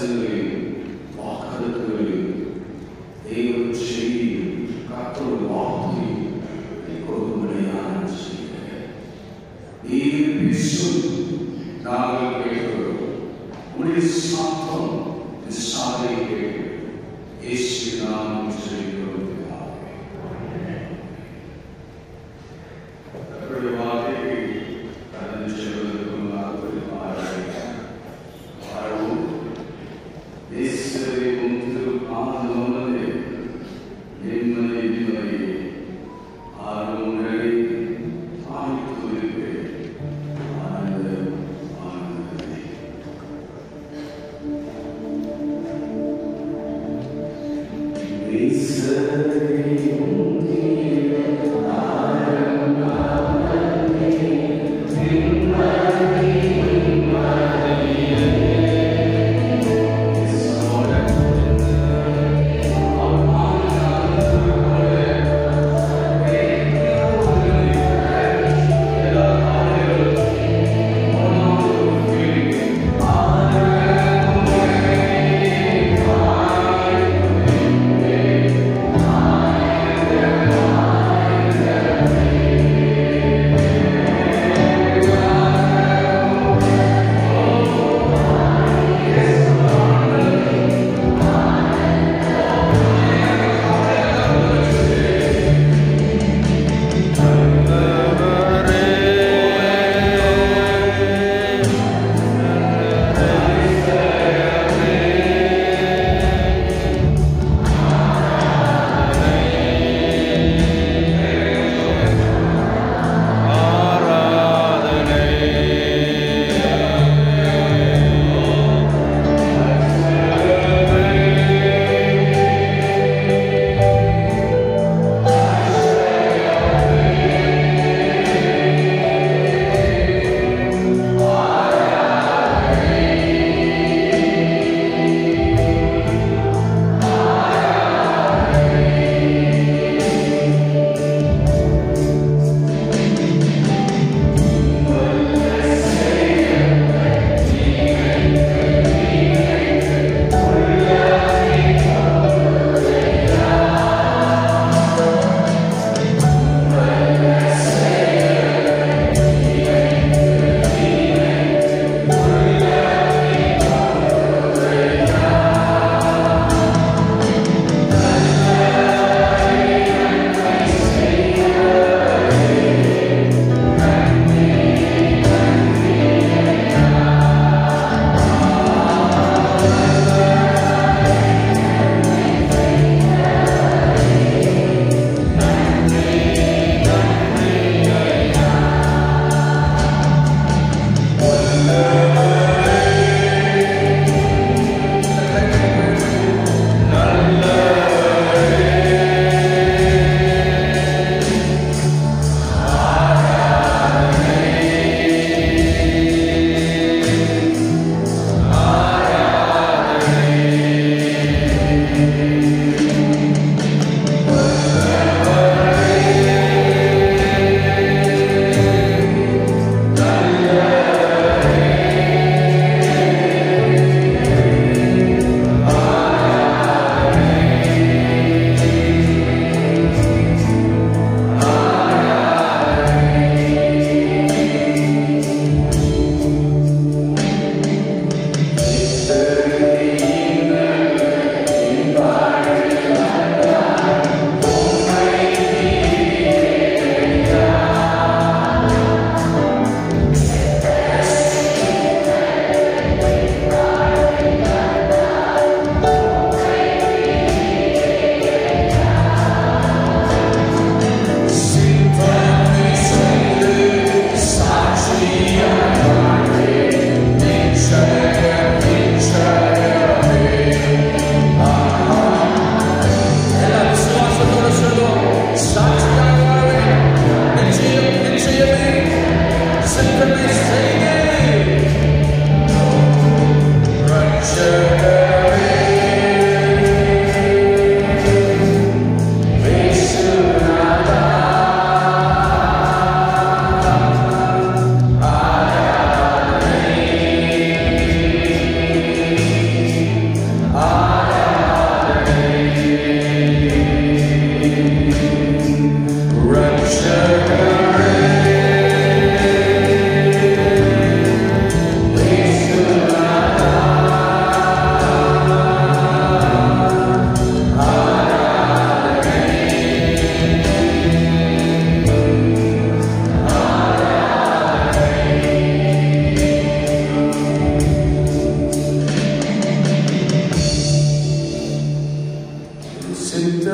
ரகசியங்களையும் வாக்குறுதிகளையும் தேவன் செய்தியும் கர்த்தருடைய வார்த்தையும் கொடுக்கும்படியாக செய்கிறேன். நீர் பேசும் நாங்கள் கேட்கிறோம். உடைய சாத்தம் விசாரை கேட்கிறோம். இயேசு நாமத்தில் செய்கிறோம். கர்த்தருடைய வார்த்தையை கடந்து செல்வதற்கு முன்பாக வாழவும் தேசத்தை முன்னிறு ஆனந்தமனே நிம்மதி நிம்மதி ஆர்வங்களை ஆணித்துவிருப்பே ஆனந்த ஆனந்தமே. I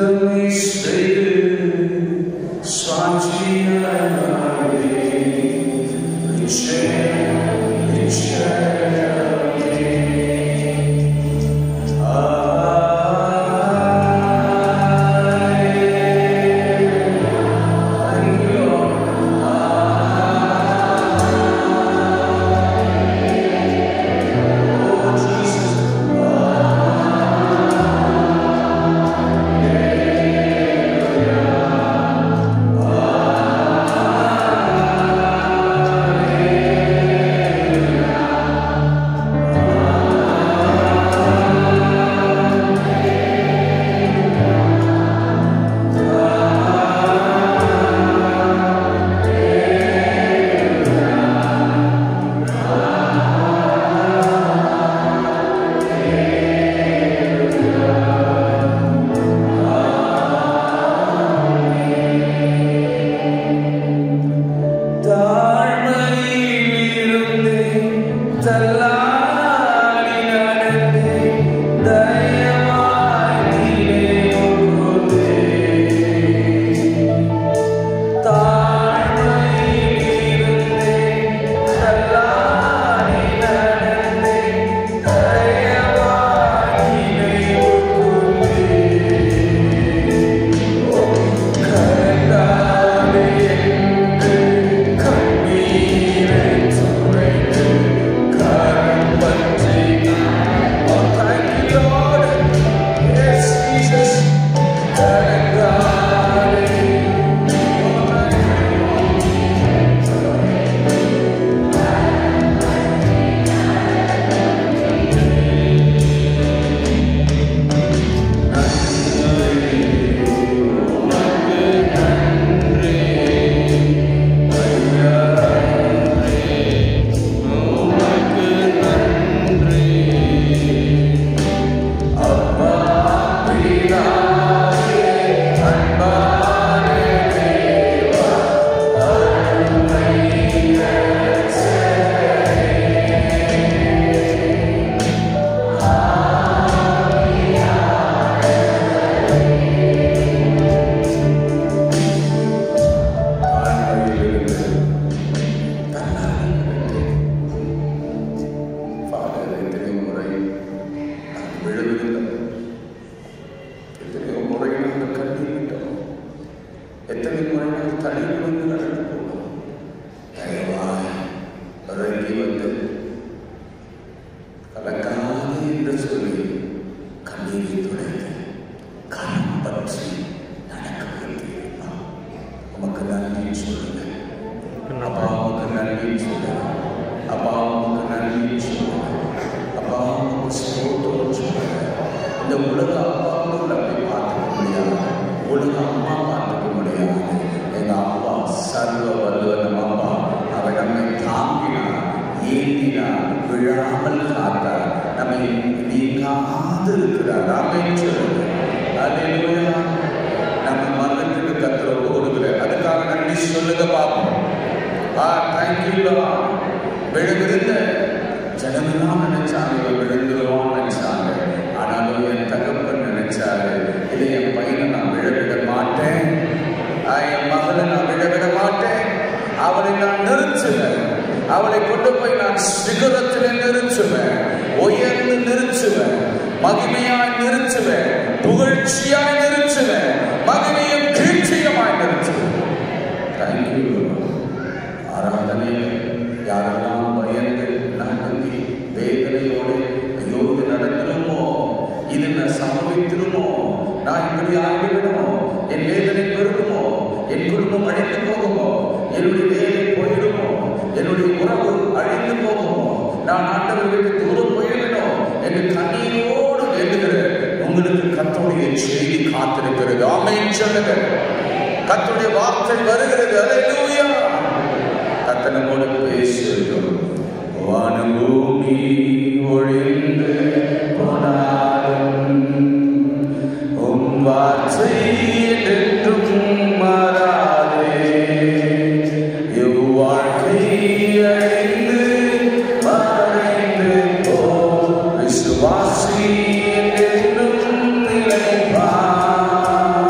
Vasi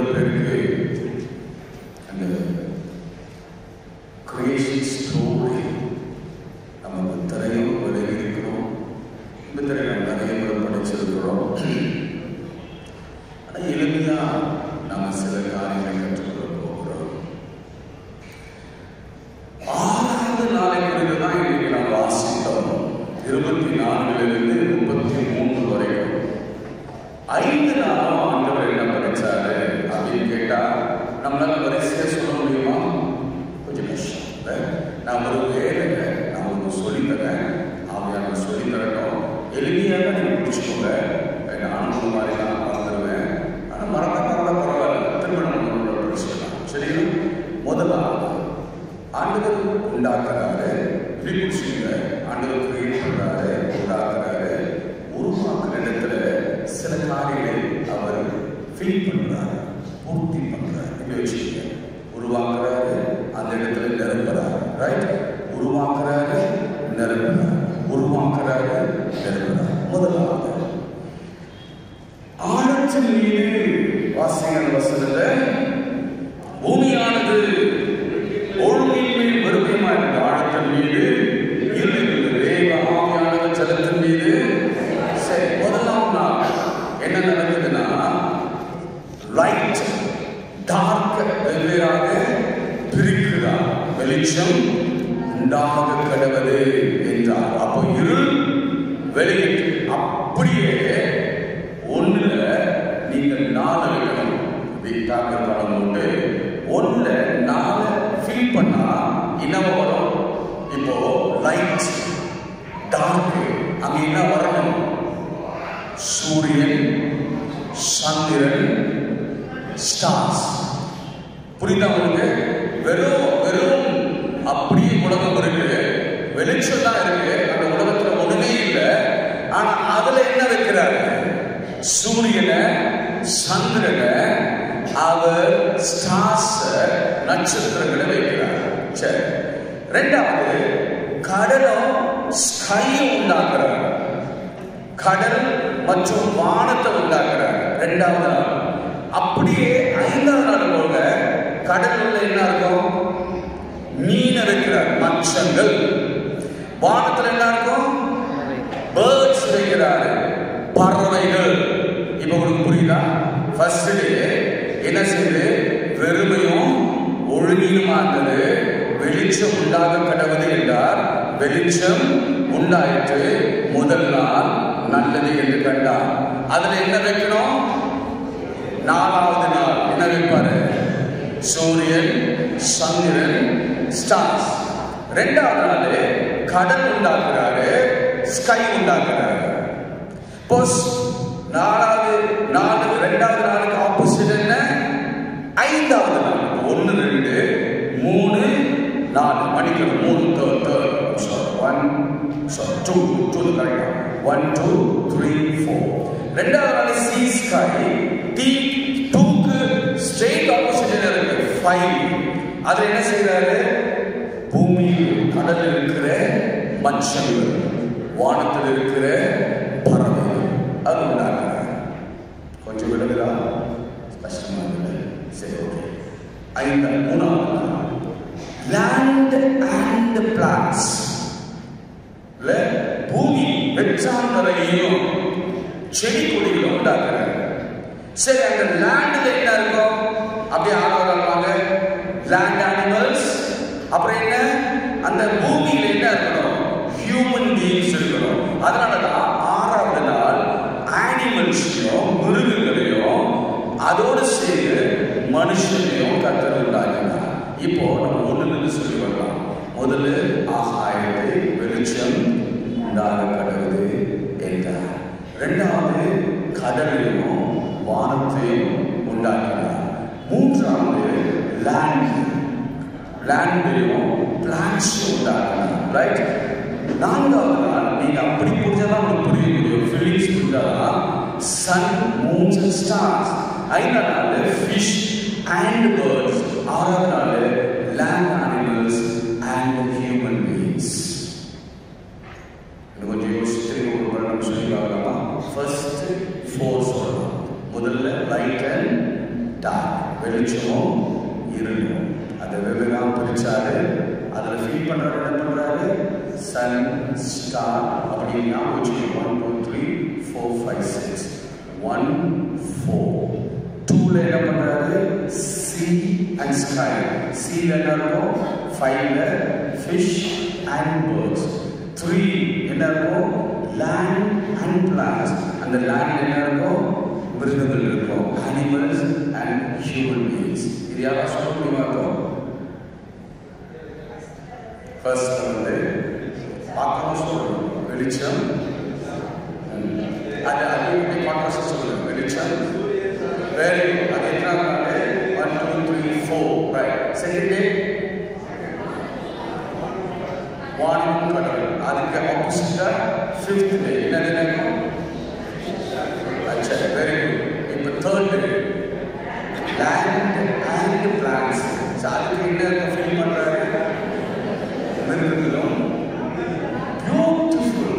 பேருக்கு அந்த கிரியேஷன் ஸ்டோரி நம்ம திரையும் விலகியிருக்கிறோம். இந்த திரையை நிறைய முறை படிச்சிருக்கிறோம். ஆனால் எளிமையாக நம்ம சில காரியங்களை கற்றுக்கொள்ள போகிறோம். 6வது நாளை குறித்து தான் இன்னைக்கு நாம் வாசித்தோம். 24 33 வரைக்கும் 5 நாளும் ஆண்டவர் என்ன படிச்சாரு அப்படின்னு கேட்டா நம்மளால வரிசையா சொல்ல முடியுமா? கொஞ்சம் கஷ்டம். நான் ஒரு வேலைங்க நான் உங்களுக்கு சொல்லித்தரேன், அவங்க சொல்லித்தரட்டும், எளிமையாக நீங்க பிடிச்சிக்கோங்க. நானும் ஒரு மாதிரி தான் மறந்துடுவேன், ஆனால் மறந்தால் பரவாயில்ல, திருமணம் படிச்சுக்கலாம். சரிங்களா? முதலாவது ஆண்டவர் உண்டாக்குறாரு, பிடிச்சிங்க. ஆண்டவர் கிரியேட் பண்றாரு, உண்டாக்குறாரு, உருவாக்குற இடத்துல சில காரியங்களை அவர் ஃபீல் பண்றாரு, பூர்த்தி பண்றாரு. இப்படி வச்சுக்கோங்க. உருவாக்குறாரு, அந்த இடத்துல நிரப்புறாரு. ரைட்? உருவாக்குறாரு, நிரப்புறாரு, உருவாக்குறாரு, நிரப்புறாரு. முதலாவது ஆழத்தின் மீது வாசிகள் வசனத்தை பூமியானது ஒழுங்கின்மை வெறுமையுமா இருந்த ஆழத்தின் மீது ஜலத்தின் மீது. சரி, முதலாம் நாள் என்ன நடக்குதுன்னா லைட் டார்க் வெவ்வேறாக பிரிக்கிறார். வெளிச்சம் உண்டாக கடவுது என்றார். அப்போ இருள் வெளியிட்டு அப்படியே ஒண்ணுல நீங்கள் 4 வைக்கணும். வீட்டாக படம் உண்டு. ஒண்ணுல 4 ஃபில் பண்ணா என்ன வரும்? இப்போ லைட் டார்க், அங்க என்ன வரணும்? சூரியன், சந்திரன், ஸ்டார்ஸ். புரியுதா உங்களுக்கு? வெறும் வெறும் அப்படியே உலகம் இருக்கு, வெளிச்சம் தான் இருக்கு, அந்த உலகத்துல ஒண்ணுமே இல்லை. ஆனா அதுல என்ன வைக்கிறாரு? சூரியனை, சந்திரனை, அவர் ஸ்டார்ஸ், நட்சத்திரங்களை வைக்கிறார். சரி, ரெண்டாவது கடலும் ஸ்கையை உண்டாக்குறார். கடல் மற்றும் வானத்தை உண்டாக்குறார் 2வது நாள். அப்படியே 5வது நாள் போல கடல் உள்ள என்ன இருக்கும்? மீனை வைக்கிறார், மச்சங்கள். வானத்துல என்ன இருக்கும்? பேர்ட்ஸ் வைக்கிறாரு, பறவைகள். இப்ப உங்களுக்கு புரியுதா? ஃபர்ஸ்ட் டே என்ன செய்யுது? வெறுமையும் ஒழுங்கிலுமா இருந்தது. வெளிச்சம் உண்டாக கடவுது என்றார். வெளிச்சம் உண்டாயிற்று. முதல் நாள் நல்லது என்று கண்டார். அதுல என்ன வைக்கணும்? 4வது நாள் என்ன வைப்பாரு? சூரியன், சந்திரன், ஸ்டார்ஸ். 2வது நாள் கடல் உண்டாக்குறாரு, ஸ்கை உண்டாக்குறாரு. 4வது நாள் 2வது நாளுக்கு ஆப்போசிட் என்ன? 5வது நாள். 1 2 3 4 மணிக்கு 3 3 2 2 கரெக்டா? 1 2 3 4. 2வது நாள் சி ஸ்கை. டி 2க்கு ஸ்ட்ரெயிட் ஆப்போசிட் இருக்கு 5. அது என்ன செய்யறாரு? பூமி, கடலில் இருக்கிற மச்சங்கள், வானத்தில் இருக்கிற பறவைகள், அது உண்டாக்குறாரு. கொஞ்சம் விடுதலா கஷ்டமா இல்லை? சரி, ஓகே. 3வது லேண்ட் அண்ட் பிளான்ஸ். பூமி வெற்றாந்தரையும் செடி கொடிகளும் உண்டாக்குறாரு. சரி, அந்த லேண்ட்ல என்ன இருக்கும்? அப்படியே ஆரம்பிப்பாங்க லேண்ட் அனிமல்ஸ். அப்புறம் என்ன? அந்த பூமியில என்ன இருக்கணும்? ஹியூமன் பீயிங்ஸ் இருக்கணும். அதனாலதான் 6வது நாள் அனிமல்ஸையும் மிருகங்களையும் அதோடு சேர்ந்து மனுஷனையும் கர்த்தர் உண்டாக்கினார். இப்போ நம்ம ஒண்ணுன்னு சொல்லி வரலாம். முதல்ல ஆகாயத்தை வெளிச்சம் உண்டாக கடவுது என்றார். 2வது கடலையும் வானத்தையும் உண்டாக்கினார். 3வது லேண்டையும் பிளான்ஸையும் உண்டாக்கினார். ரைட்? 4வது நாள் நீங்க அப்படி புரிஞ்சாதான் உங்களுக்கு புரிய முடியும். ஃபீலிங்ஸ் புரிஞ்சாதான் சன், மூன்ஸ் அண்ட் ஸ்டார்ஸ். 5வது நாள் ஃபிஷ் அண்ட் பேர்ட்ஸ். 6வது நாள் land animals and human beings. கொஞ்சம் யோசிச்சு ஒரு படம் சொல்லி பார்க்கலாமா? ஃபர்ஸ்ட் 4 சொல்லலாம். முதல்ல லைட் அண்ட் டார்க், வெளிச்சமும் இருளும். அதை வெவ்வேறாக பிரிச்சாரு. அதில் ஃபீல் பண்றாரு. என்ன பண்றாரு? சன், ஸ்டார் அப்படின்னு ஞாபகம் வச்சுக்கணும். 1 2 3 4 5 6 1 4. 2ல என்ன பண்றாரு? sea and sky. sea ல என்ன இருக்கும்? fire, fish and birds. 3 என்ன இருக்கும்? land and plants. அந்த land என்ன இருக்கும்? மிருகங்கள் இருக்கும். animals and human beings. இது யாரா சொல்ல முடியுமா? இருக்கும் ஃபர்ஸ்ட் வந்து பார்க்கணும் சொல்லணும். வெளிச்சம், அது எப்படி கான்ட்ராஸ்ட் சொல்லணும்? வெளிச்சம், வெரி அது என்ன? 1 2 3 4 ரைட். செகண்ட் டே வானம் கடல். அதுக்கு ஆப்போசிட்டா ஃபிஃப்த் டே என்னது நினைக்கும்? அச்சா, வெரி குட். இப்போ third day land and plants. அதுக்கு என்ன ஃபீல் பண்றாரு? மிருகங்களும் பியூட்டிஃபுல்.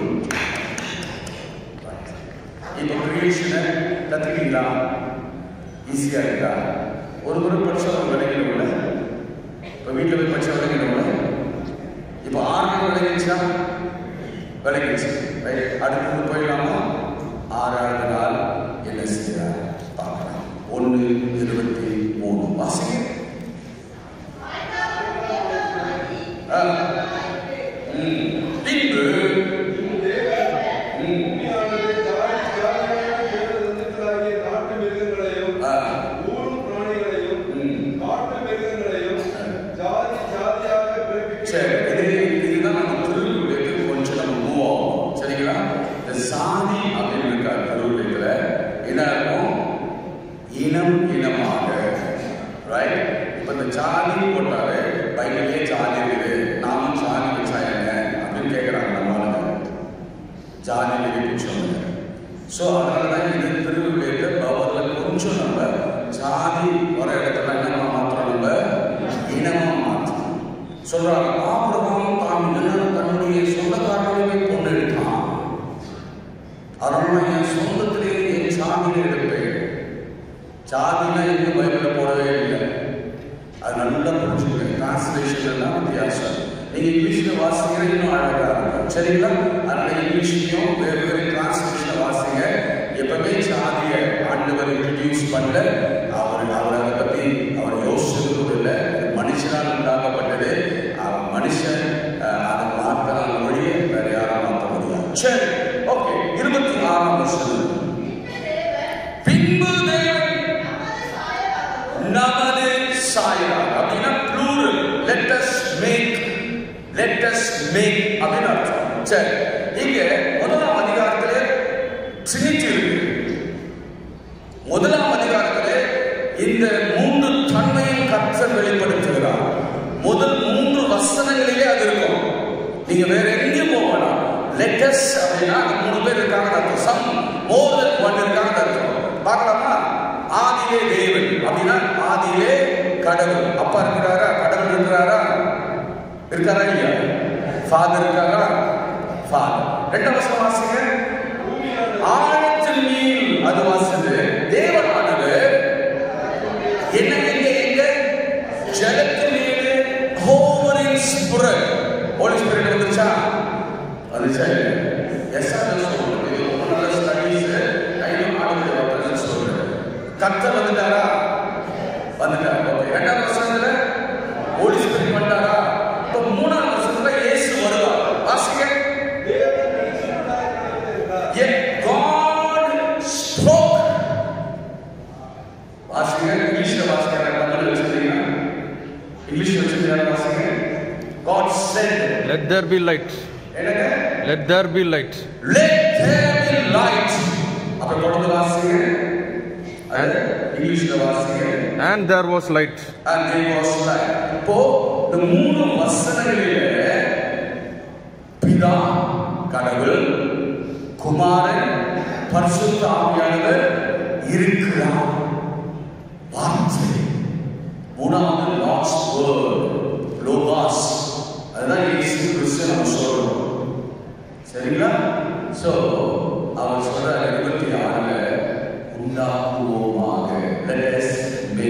இப்போ கிரியேஷனை கற்றுக்கிட்டீங்களா? ஈஸியாக இருக்கா? ஒரு முறை படித்தவங்க விளையில, இப்போ வீட்டில் போய் படித்த விளையில, இப்போ 6 நாள் விளைவிச்சா விளைவிச்சு ரைட். அடுத்தது போயிடலாமா? 6ஆவது நாள் என்ன செய்யறாரு பார்க்கலாம். 1:23 வாசிங்க. பின்பு இதுதான் நம்ம திருவிழா கொஞ்சம் நம்ம மூவ் ஆகும். சரிங்களா? இந்த சாதி அப்படின்னு இருக்கா திருவிழா என்ன இருக்கும்? இனம் இனமாக ரைட். இப்ப இந்த ஜாதி போட்டாலே பைபிளே ஜாதி இருக்குது. நாமும் ஜாதி வச்சா என்ன அப்படின்னு கேட்கிறாங்க நம்மளால. ஜாதி பிடிச்சவங்க. ஸோ அதனாலதான் இந்த திருவிழா பவர்ல கொஞ்சம் நம்ம ஜாதி வர இடத்துல என்ன மாத்திரம்? நம்ம இனமா மாற்றணும் சொல்றாங்க. ஆபிரகாம் தான் தன்னுடைய சொந்தக்காரர்களே பொண்ணு எடுத்தான். அதனால என் சொந்தத்திலேயே என் சாதியை எடுப்பேன். ஜாதினா எங்க பைபிள்ல போடவே இல்லை. அது நல்லா புரிஞ்சுக்கணும். டிரான்ஸ்லேஷன் எல்லாம் வித்தியாசம். நீங்க இங்கிலீஷ்ல வாசிக்கிற இன்னும் அழகா இருக்கும். சரிங்களா? அதனால இங்கிலீஷ்லயும் வேறு வேறு டிரான்ஸ்லேஷனை வாசிங்க. எப்பவுமே ஜாதியை ஆண்டவர் இன்ட்ரடியூஸ் பண்ணல. அவரை அதை பத்தி அவர் யோசிச்சது கூட இல்லை. மனுஷனால் உண்டாக்கப்பட்டது. மனுஷன் அதை மாற்றான மொழியை வேற யாரும் மாற்ற முடியாது. சரி, ஓகே. 26ஆம் வருஷம் பின்பு நமது சாயலாக அப்படின்னா ப்ளூரல். let us make அப்படின்னு அர்த்தம். சரி, இங்க 1ஆம் அதிகாரத்திலே ட்ரினிட்டி இருக்கு. 1ஆம் அதிகாரத்திலே இந்த 3 தன்மையும் கர்த்தர் வெளிப்படுத்துகிறார். முதல் 3 வசனங்களிலே அது இருக்கும். நீங்க வேற எங்கேயும் போக வேண்டாம். let us அப்படின்னா 3 பேர் இருக்காங்க அர்த்தம். some more than one இருக்காங்க அர்த்தம். பார்க்கலாமா? ஆதியிலே தேவன் அப்படின்னா ஆதியிலே கடவுள். அப்பா இருக்கிறாரா? கடவுள் இருக்கிறாரா? இருக்காரா இல்லையா? ஃபாதர் இருக்காரா? ஃபாதர். 2ஆம் வசனம் வாசிங்க. ஆழத்தில் நீர் அது வாசிது. தேவனானவர் என்ன எங்க ஜலத்தின் மீது ஹோவரிங் ஸ்பிரிட். ஹோலி ஸ்பிரிட் வந்துச்சா? வந்துச்சா? எஸ் ஆர் சொல்றது. ஒன்னால ஸ்டடீஸ் டைம் ஆடுது அப்படின்னு சொல்றது. கர்த்தர் வந்துட்டாரா? வந்துட்டார். ஓகே. 2ஆம் வசனத்துல ஹோலி ஸ்பிரிட் வந்தாரா? இப்போ 3ஆம் வசனத்துல இயேசு வருவார். வாசிங்க. Yet God spoke. வாசிங்க. இங்கிலீஷ்ல வாசிங்க. தமிழ்ல வச்சிருக்கீங்க. இங்கிலீஷ்ல வச்சிருக்கீங்க. வாசிங்க. God said, let there be light. என்னங்க? Let there be light. Let there be light. அப்ப தொடர்ந்து வாசிங்க. அது இங்கிலீஷ்ல வாசிங்க. And there was light. And there was light. இப்போ இந்த 3 வசனங்களிலே பிதா கடவுள், குமாரன், பரிசுத்த ஆவியானவர் இருக்கிறார். வார்த்தை. 3வது லாஸ்ட் வேர்ட் லோகாஸ். அதுதான் இயேசு கிறிஸ்து நம்ம சொல்றோம். சரிங்களா? சோ அவர் சொல்ற 26ல உண்டாக்குவோமாக. let us make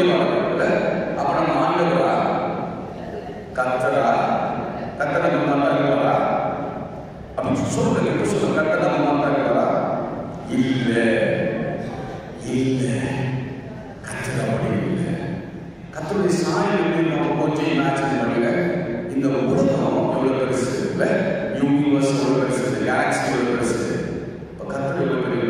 வார்த்தைகள்ல அப்ப நம்ம ஆண்டவரா கர்த்தரா கர்த்தர் நம்ம மாட்டாங்களா அப்படின்னு சொல்லுங்க. இப்ப சொல்லுங்க, கர்த்தர் நம்ம மாட்டாங்களா? இல்ல இல்ல, கர்த்தர் அப்படி இல்லை. கர்த்தருடைய சாயல் நம்ம கொஞ்சம் இமேஜின் பண்ணுங்க. இந்த உலகம் எவ்வளவு பெருசு இல்ல, யூனிவர்ஸ் எவ்வளவு பெருசு, கேலக்ஸி எவ்வளவு பெருசு. இப்ப கர்த்தர் எவ்வளவு பெரிய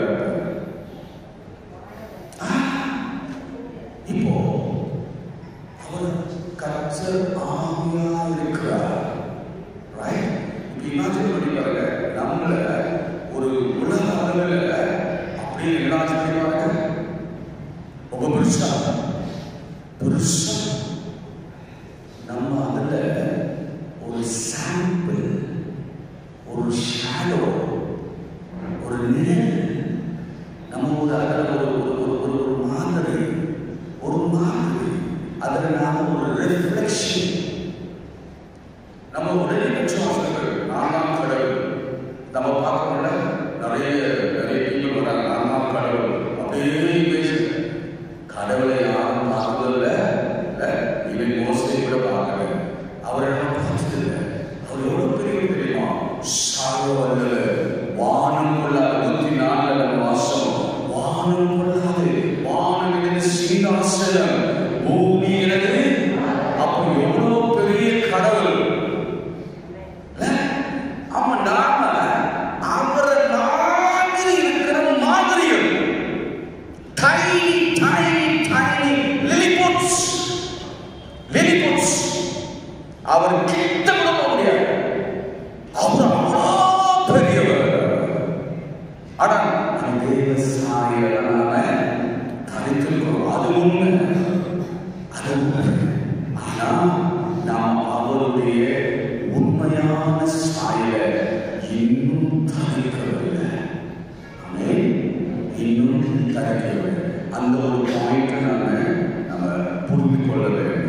இப்போ அவர் கர்த்தர் ஆவியா இருக்கிறார். ரைட்? இமேஜின் பண்ணி பாருங்க, நம்மள ஒரு உலக அளவில் அப்படியே இமேஜின் பண்ணி பாருங்க. ரொம்ப பெருசா பெருசா நம்ம அதுல ஒரு சாம்பிள், ஒரு ஷேடோ, ஒரு நிழல், நம்ம ஒரு ஒரு மாதிரி அதுல நாம ஒரு ரிஃப்ளெக்ஷன், நம்ம ஒரு ரிஃப்ளெக்ஷன். நான்தான் கடவுள் நம்ம பார்க்கணும்ல, நிறைய பீப்புள் வராங்க, நான்தான் கடவுள் அப்படியே கடவுளை யாரும் பார்க்கல, இவன் மோஸ்ட்லி கூட பார்க்கல, அவரை பார்த்ததில்லை. அவர் எவ்வளவு பெரிய தெரியுமா? சார்வல்ல வானம் கொள்ளாது 104 மாசம் வானம் கொள்ளாது, வானம் எனது சீதாசனம், பூமி எனது. அப்போ எவ்வளவு பெரிய கடவுள். ஆமா, நாம அவரை மாதிரி இருக்கிற மாதிரியும் tiny lilliputs அவர் கிட்ட கூட போக முடியாது. அவர் அவ்வளவு பெரியவர். ஆனா தேவ சாயலான தரித்திருக்கிறோம், அது உண்மை, அது உண்மை. ஆனா நாம் அவருடைய உண்மையான சாயல இன்னும் தரிக்கவில்லை. இன்னும் தரிக்கவில்லை. அந்த ஒரு பாயிண்ட் நம்ம புரிந்து கொள்ள வேண்டும்.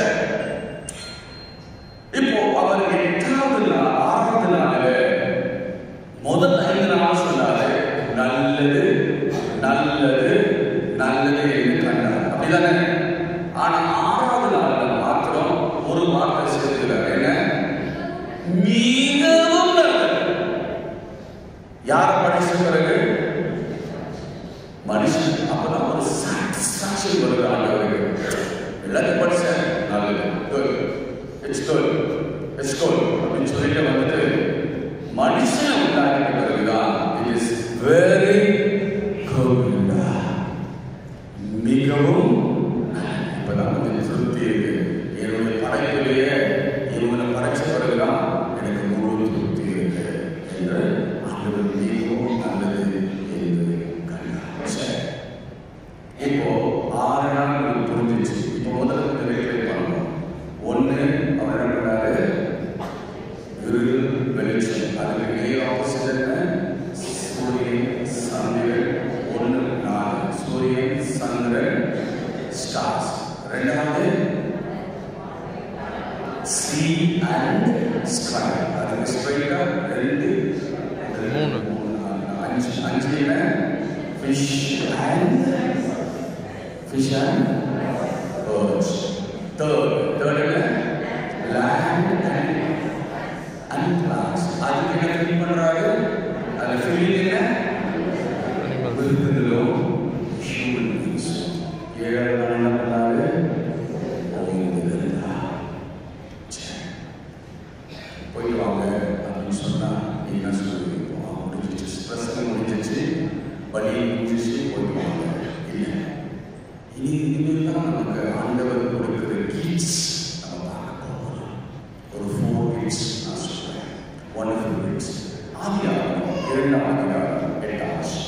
இப்போ அவர் 8வது நாள் 6வது நாள் முதல் 5 நாள் சொன்னாரு, நல்லது நல்லது நல்லது என்று கண்டார். அப்படிதானே? ஆனா 6வது நாள் மாத்திரம் ஒரு வார்த்தை சேர்த்துக்கிறார். என்ன? மிகவும் நல்லது. யார் படிச்ச பிறகு? மனுஷன். அப்பதான் ஒரு சாட்டிஸ்பாக்சன் வருது ஆண்டவருக்கு. எல்லாத்தையும் படிச்சேன், நல்லது, good, it's good, it's good அப்படின்னு சொல்லிட்டு வந்துட்டு மனுஷனை உண்டாக்கிட்ட பிறகுதான் இட் இஸ் வெரி குட், மிகவும். இப்பதான் கொஞ்சம் திருப்தி இருக்கு. என்னுடைய படைப்பிலேயே இவங்களை படைச்ச பிறகுதான் எனக்கு முழு திருப்தி இருக்கு என்று ஆண்டவர் மிகவும் நல்லது என்று கண்டார். இப்போ 6 நாள் புரிஞ்சிச்சு. இப்போ முதல்ல வெற்றி பண்ணணும். ஒன்று அவர் என்ன பண்ணாரு? வெளிச்சம். அதுக்கு நேர் ஆப்போசிட் என்ன? சூரியன் சந்திரன். 1 4 சூரியன் சந்திரன் ஸ்டார்ஸ். 2வது சி அண்ட் ஸ்கை. அதுக்கு ஸ்ட்ரைட்டா 2 3 5 என்ன? Fish and birds. Third என்ன? land and plants. அதுக்கு என்ன ஃபில் பண்றாரு? அது ஃபில்லிங் என்ன? விருதுகளோ human beings. 7வது நாள் என்ன பண்ணாரு? போய் வாங்க அப்படின்னு சொன்னா என்ன சொல்லுவீங்க? முடிஞ்சிச்சு, பிரசங்கம் முடிஞ்சிச்சு, பலி முடிஞ்சிச்சு, போய் வாங்க. இல்லை, இனிமேல் தான் நமக்கு ஆண்டவர் கொடுக்கிற கிட்ஸ் நம்ம பார்க்க போகிறோம். ஒரு 4 கிட்ஸ் நான் சொல்றேன். Wonderful kids. ஆதியாகமம் 2ஆம் அதிகாரம் 8ஆம் வசனம்.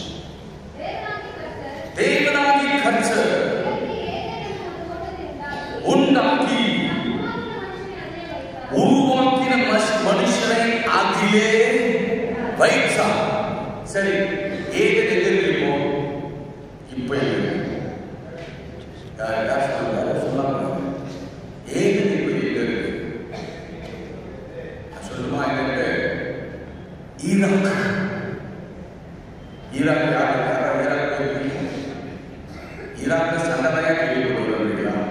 தேவனாகி கர்த்தர் உண்டாக்கி உருவாக்கின மனுஷனை அதிலே வைத்தார். சரி, ஏதேன் எங்க இருக்கோ? இப்ப சொல்லாங்க. ஏதேன் இப்ப எங்க இருக்கு? சொல்லுமா? எங்க? ஈராக். ஈராக் ஈராக்ல சண்டனையா கேள்விப்படுகிறோம்.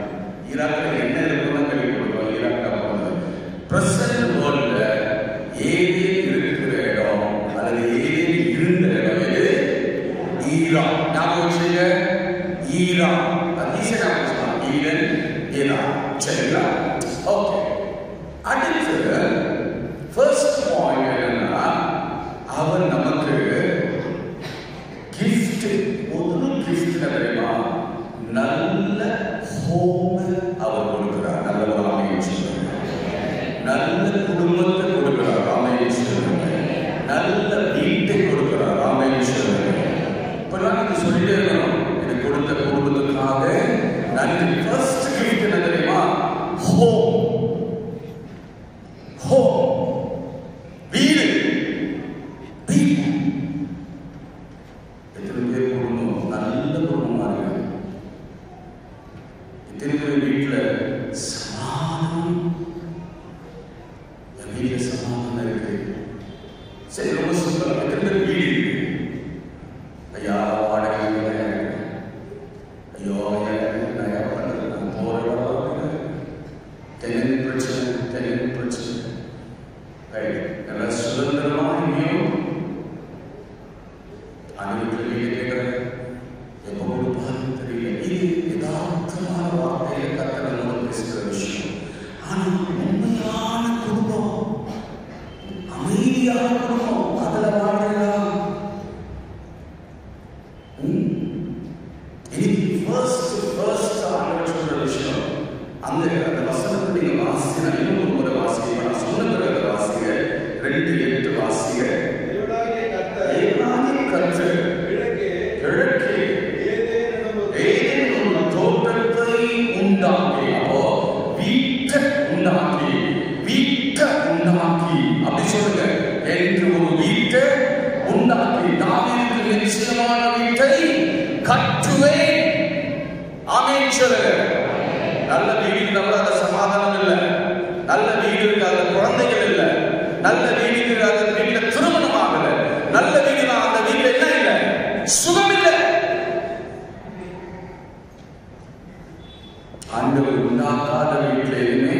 ஈராக்கில் என்ன இருக்குன்னு கேள்விப்படுறோம். ஈராக் பிரசன்ட் வேர்ல்ட்ல ஏதே இருக்கிற இடம் அல்லது ஏதே இருந்த இடம் எது? ஈரான். ஞாபகம் வச்சுங்க, ஈரான். Iran, Iran. சரிங்களா? ஓகே. அடுத்து ஃபர்ஸ்ட் பாயிண்ட் என்னன்னா, அவர் நமக்கு கிஃப்ட், ஒரு கிஃப்ட் தெரியுமா? நல்ல ஹோம் அவர் கொடுக்கிறார். நல்ல ஒரு அமைச்சு, நல்ல குடும்பத்தை கொடுக்கிறார். அமைச்சு, நல்ல வீட்டை கொடுக்கிறார். அமைச்சு. இப்பெல்லாம் நீங்க சொல்லிட்டே இருக்கணும், எனக்கு கொடுத்த குடும்பத்துக்காக நன்றி. ஃபர்ஸ்ட் கிஃப்ட் என்ன தெரியுமா? ஹோம். ஹோம், வீடு. எத்தனை பேர் குடும்பம் நல்ல குடும்பமா இருக்கு? எத்தனை பேர் வீட்டுல சமாதானம்? என் வீட்டுல சமாதானம் இருக்கு. சரி, ரொம்ப சிம்பிள். எத்தனை பேர் வீடு இருக்கு? ஐயா வாடகை, ஐயோ நான் பண்றது, நான் போற தென்னின் பிரச்சனை, தென்னின் பிரச்சனை. நல்ல சுதந்திரமா நீயும் அனைவருக்கு வீடு கேட்கிற எப்போ கொடுப்பாருன்னு தெரியல. இது யதார்த்தமான வார்த்தையில கர்த்தர் பேசுகிற விஷயம். ஆனா உண்மையான குடும்பம், அமைதியான குடும்பம், அதுல வாழலாம். ஃபர்ஸ்ட் ஆண்டவர் சொல்ற விஷயம், அந்த வசனத்தை நீங்க வாசிக்க, இன்னொரு முறை வாசிக்க, நான் சொன்ன பிறகு வாசிக்க, 2:8 வாசிக்க. தேவனாகிய கர்த்தர் கிழக்கே ஏதேனும் தோட்டத்தை உண்டாக்கி, அப்போ வீட்டை உண்டாக்கி, வீட்டை உண்டாக்கி, அப்படி சொல்லுங்க, என்று ஒரு வீட்டை உண்டாக்கி, தாவீதுக்கு நிச்சயமான வீட்டை கட்டுவேன். ஆமென் சொல்லுங்க. நல்ல வீடு நம்மளால சமாதானம் இல்லை, நல்ல வீடு இருக்காத குழந்தைகள் இல்லை, நல்ல வீடு இருக்காத வீட்டுல திருமணம் ஆகல, நல்ல வீடு அந்த வீட்டுல என்ன இல்லை? சுகம் இல்லை. ஆண்டவர் உண்டாக்காத வீட்டுல எதுவுமே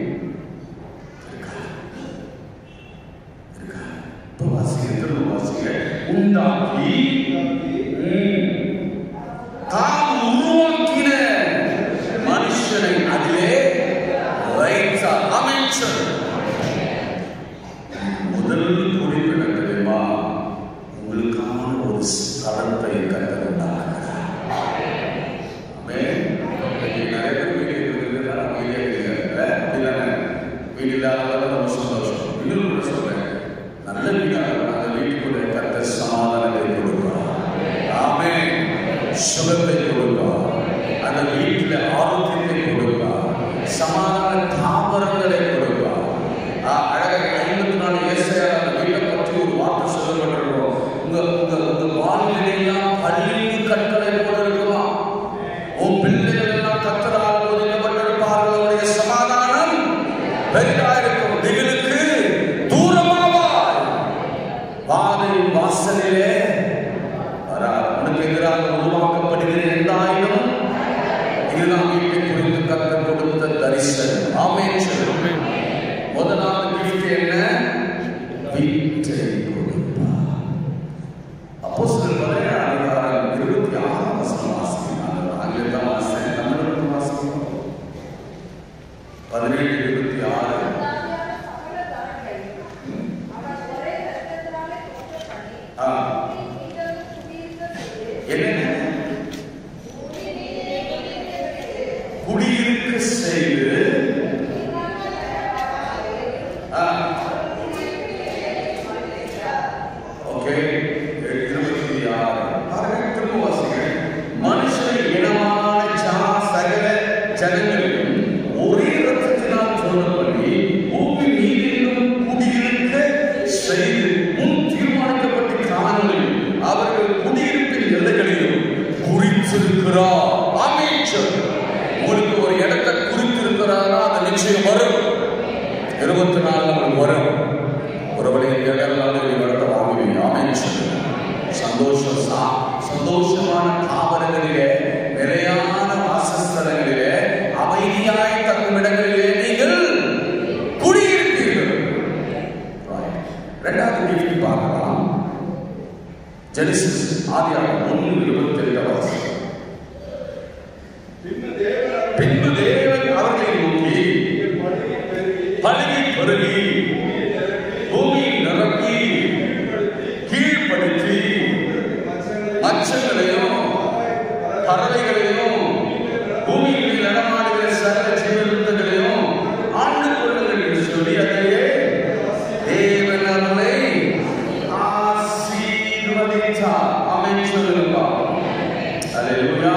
வாசிக்க உண்டாக்கி தாம் உருவாக்கின மனுஷனை அதிலே வைத்தார். அமைச்சர் முதல் குறிப்பு என்ன தெரியுமா? உங்களுக்கான ஒரு ஸ்தலத்தை கர்த்தர் உண்டாக்குகிறார். நிறைய பேர் வீடு இல்லாத ரொம்ப சந்தோஷம். இன்னொரு சொல்றேன், நல்ல வீடாக அந்த வீட்டுக்குள்ள கர்த்தர் சமாதானத்தை கொடுக்கிறார். ஆமென். சுகத்தை கொடுப்பார். அந்த வீட்டில் ஆரோக்கியத்தை கொடுப்பார். சமாதான தாவரங்களை கொடுப்பார். அழகாக 54 ஏசாயா அந்த வீட்டை பற்றி ஒரு வார்த்தை சொல்லப்பட்டிருக்கிறோம். உங்க வாழ்க்கையெல்லாம் பள்ளிக்கு கட்டளை போல இருக்குமா? உன் பிள்ளைகள் எல்லாம் கர்த்தரால் போதிக்கப்பட்டிருப்பார்கள். அவருடைய சமாதானம் பெரிதாயிருக்கும். திகிலுக்கு தூரமாவாய். வாதை வாசலிலே உனக்கு எதிராக உருவாக்கப்படுகிற எந்தாயினும் இதுதான் வீட்டை குறித்து கர்த்தர் கொடுத்த தரிசனம். ஆமென் சொல்லுங்க. முதலாவது கிஃப்ட் என்ன? வீட்டை கொடுப்பார். அப்போஸ்தலர் 26 வசனம் வாசிக்கிறாங்க. ஆங்கிலத்தில் வாசிக்கிறேன், தமிழில் வாசிக்கிறோம். 17:26. குடியிருக்க செய்து மனுஷன் இனமான சகல ஜனங்களிலும் ஒரே ரத்தத்தினால் தோழம் பண்ணி பூமி மீதிலும் குடியிருக்க செய்து முன் தீர்மானிக்கப்பட்ட காலங்களில் அவர்கள் குடியிருப்பின் எல்லைகளிலும் குறித்திருக்கிறார். அமைச்சர் உங்களுக்கு ஒரு இடத்தை குறித்திருக்கிறாரா? அது நிச்சயம் வரும். 24 நாள் வரும். ஒருவரை இடத்தை வாங்குவீங்க. அமைச்சர் சந்தோஷமான தாவரங்களிலே, நிலையான வாசஸ்தலங்களிலே, அமைதியான ஜெனசிஸ் ஆதியாகமம் 1:22. பின்பு தேவன் அவர்களை நோக்கி, பலுகி பெருகி பூமியை நிரப்பி கீழ்ப்படுத்தி மச்சங்களையும் பறவைகளையும் பூமியில் நடமாடுகிற சகல ஜீவன்களையும் ஆண்டு கொள்ளுங்கள் என்று சொல்லி அதையே தேவன் அவர்களை ஆசீர்வதித்தார். ஆமென் சொல்லுங்க. அல்லேலூயா.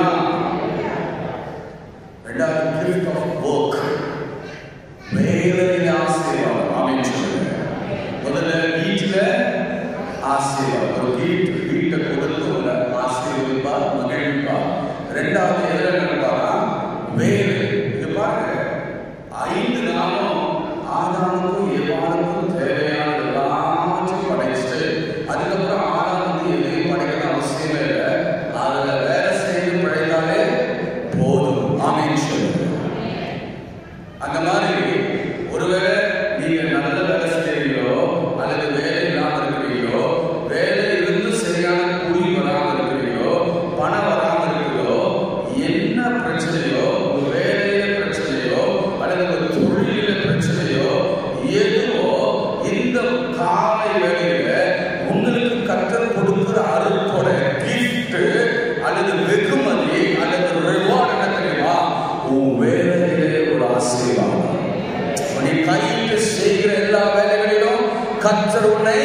இரண்டாவது gift of work, வேலையில ஆசீர்வாதம். ஆமென் சொல்லுங்க. முதல்ல வீட்டுல ஆசீர்வாதம், ஒரு வீட்டை கொடுத்து ஆசீர்வதிப்பார், மகிழ்வார். இரண்டாவது எதிர நடப்பாரா வேலை. இது பாருங்க, 5 நாளும் ஆதாமுக்கும் ஏவாளுக்கும் தேவையான எல்லாத்தையும் படைச்சிட்டு அதுக்கப்புறம் ஆதாம் வந்து எதையும் படைக்கிற அவசியமே இல்லை. அதுல வேலை செய்து படைத்தாலே போதும். ஆமென் சொல்லுங்க. அந்த மாதிரி ஒருவேளை நீங்க நல்ல வேலை செய்யறீங்களோ அல்லது வேலை இல்லாம இருக்கிறீங்களோ, வேலை இருந்து சரியான கூலி வராமல் இருக்கிறீங்களோ, பணம் வராமல் இருக்கிறதோ, என்ன பிரச்சனையோ, ஒரு வேலையில பிரச்சனையோ அல்லது ஒரு தொழில பிரச்சனையோ எதுவோ, இந்த காலை வேலையில உங்களுக்கு கர்த்தர் கொடுக்கிற அருட்கொட கிஃப்ட் அல்லது வெகுமதி அல்லது ரிவார்ட் என்ன தெரியுமா? உன் வேலையிலே ஒரு ஆசீர்வாதம். நீ கையிட்டு செய்கிற எல்லா வேலைகளிலும் கர்த்தர் உன்னை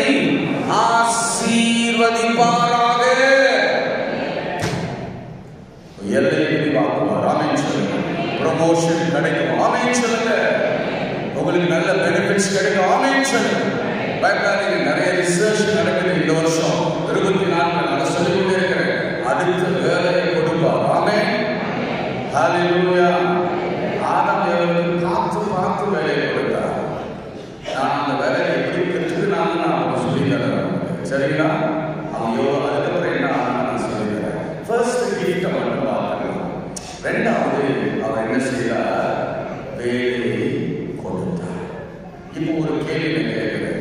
ஆசீர்வதிப்பாராக. எல்லையை வாக்குவார். ஆமென் சொல்லுங்க. ப்ரமோஷன் கிடைக்கும். ஆமென் சொல்லுங்க. உங்களுக்கு நல்ல பெனிஃபிட்ஸ் கிடைக்கும். ஆமென் சொல்லுங்க. பயப்படாதீங்க. நிறைய ரிசர்ச் நடக்குது இந்த வருஷம் 24 நான் சொல்லிக்கொண்டே இருக்கிறேன். அடுத்த வேலையை கொடுப்பார். ஆமென். ஹல்லேலூயா. ஆதாம் ஏவாளுக்கு பார்த்து வேலையை கொடுத்தார். நான் அந்த வேலையை எப்படி கற்றுக்கினான்னு நான் சொல்லி தரேன். சரிங்களா? அவங்க அதுக்கப்புறம் என்ன நான் சொல்லி தரேன். ஃபர்ஸ்ட் கிஃப்ட்டை மட்டும் பார்க்கலாம். ரெண்டாவது அவர் என்ன செய்தார்? வேலையை கொடுத்தார். இப்போ ஒரு கேள்வி நான் கேட்கிறேன்.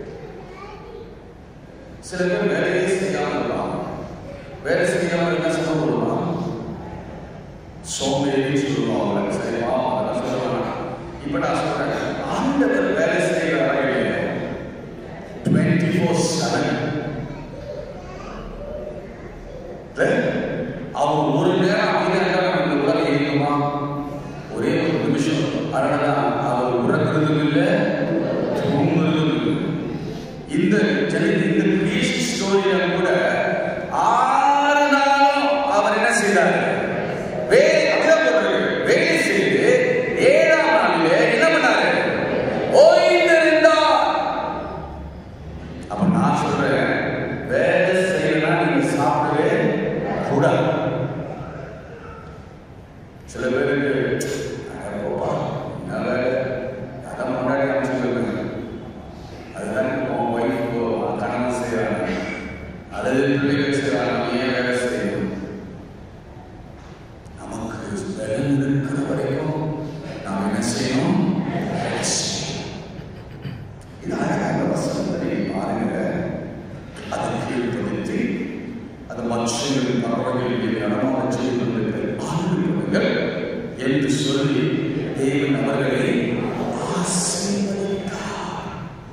சில பேர் வேலையை செய்யாமல் இருப்பாங்க. வேலை செய்யாமல் என்ன சொல்ல போடுவாங்க? சோம்பேறி சொல்லுவாங்க. சரியா? அதெல்லாம் சொல்லுவாங்க. இப்ப நான் சொல்றேன், ஆண்டவர் வேலை செய்கிற வரையில 24/7 அவர் ஒரு நேரம் அமைதியாக இந்த உலகம் இருக்குமா? ஒரே ஒரு நிமிஷம். அதனாலதான் அவர் உறங்குறதும் இல்லை, தூங்குறதும் இல்லை. இந்த கிரீஷ் ஸ்டோரியில கூட 6 நாளும் அவர் என்ன செய்தார்? வேலை செய்து 7ஆம் நாளிலே என்ன பண்ணாரு? ஓய்ந்திருந்தார். அப்ப நான் சொல்றேன், வேலை செய்யலாம் நீங்க சாப்பிடவே கூடாது. சில பேருக்கு அதான் முன்னாடி அமைச்சுருங்க, அதுதான் உன் ஒய்ஃபோ கணவன் செய்யறாங்க அல்லது பிள்ளைகள் செய்யறாங்க, ஏன் வேலை செய்யணும்? இருக்கிற வரைக்கும் நாம் என்ன செய்யணும்? இது அழகான வசனத்தை பாருங்க. அதை கீழ்ப்படுத்தி அது மனுஷங்களின் பறவைகளின் நடமாக செய்து என்று சொல்லி தேவன் அவர்களை ஆசீர்வதித்தார்.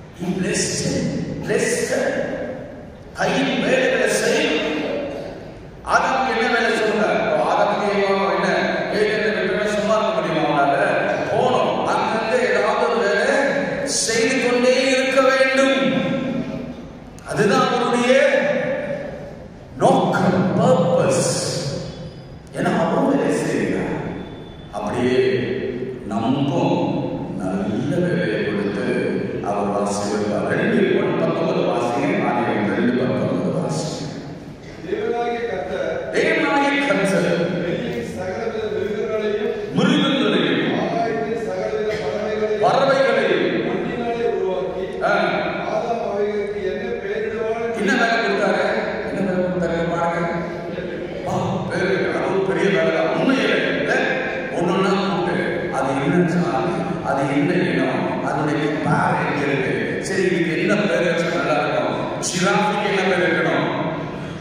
கையில் வேலைகளை செய்யும். ஆதாம் என்ன வேலை சொல்றார்? ஆதாம் என்ன சும்மா இருக்க முடியுமா? அவனால போனோம் அங்கிருந்து ஏதாவது வேலை செய்து கொண்டே இருக்க வேண்டும். அதுதான் அவருடைய நோக்கம், பர்பஸ். ஏன்னா அவரும் வேலை செய்கிறார். அப்படியே நமக்கும் நல்ல வேலையை கொடுத்து அவர் ஆசீர்வதிப்பார். 2:19 வாசிங்க. 2:19 வாசிங்க. தேவனாகிய கர்த்தர் மிருகங்களையும் பறவைகளையும் என்ன வேலை கொடுத்தாரு? என்ன வேலை கொடுத்தாரு பாருங்க. பெரிய வேலை தான். உண்மையில ஒன்னொன்னா கூட்டு அது என்ன, அது என்ன இனம், அதனுடைய பேர் எங்க இருக்கு, சரி இதுக்கு என்ன பேர் வச்சா நல்லா இருக்கும், ஜிராஃபிக்கு என்ன பேர் இருக்கணும்,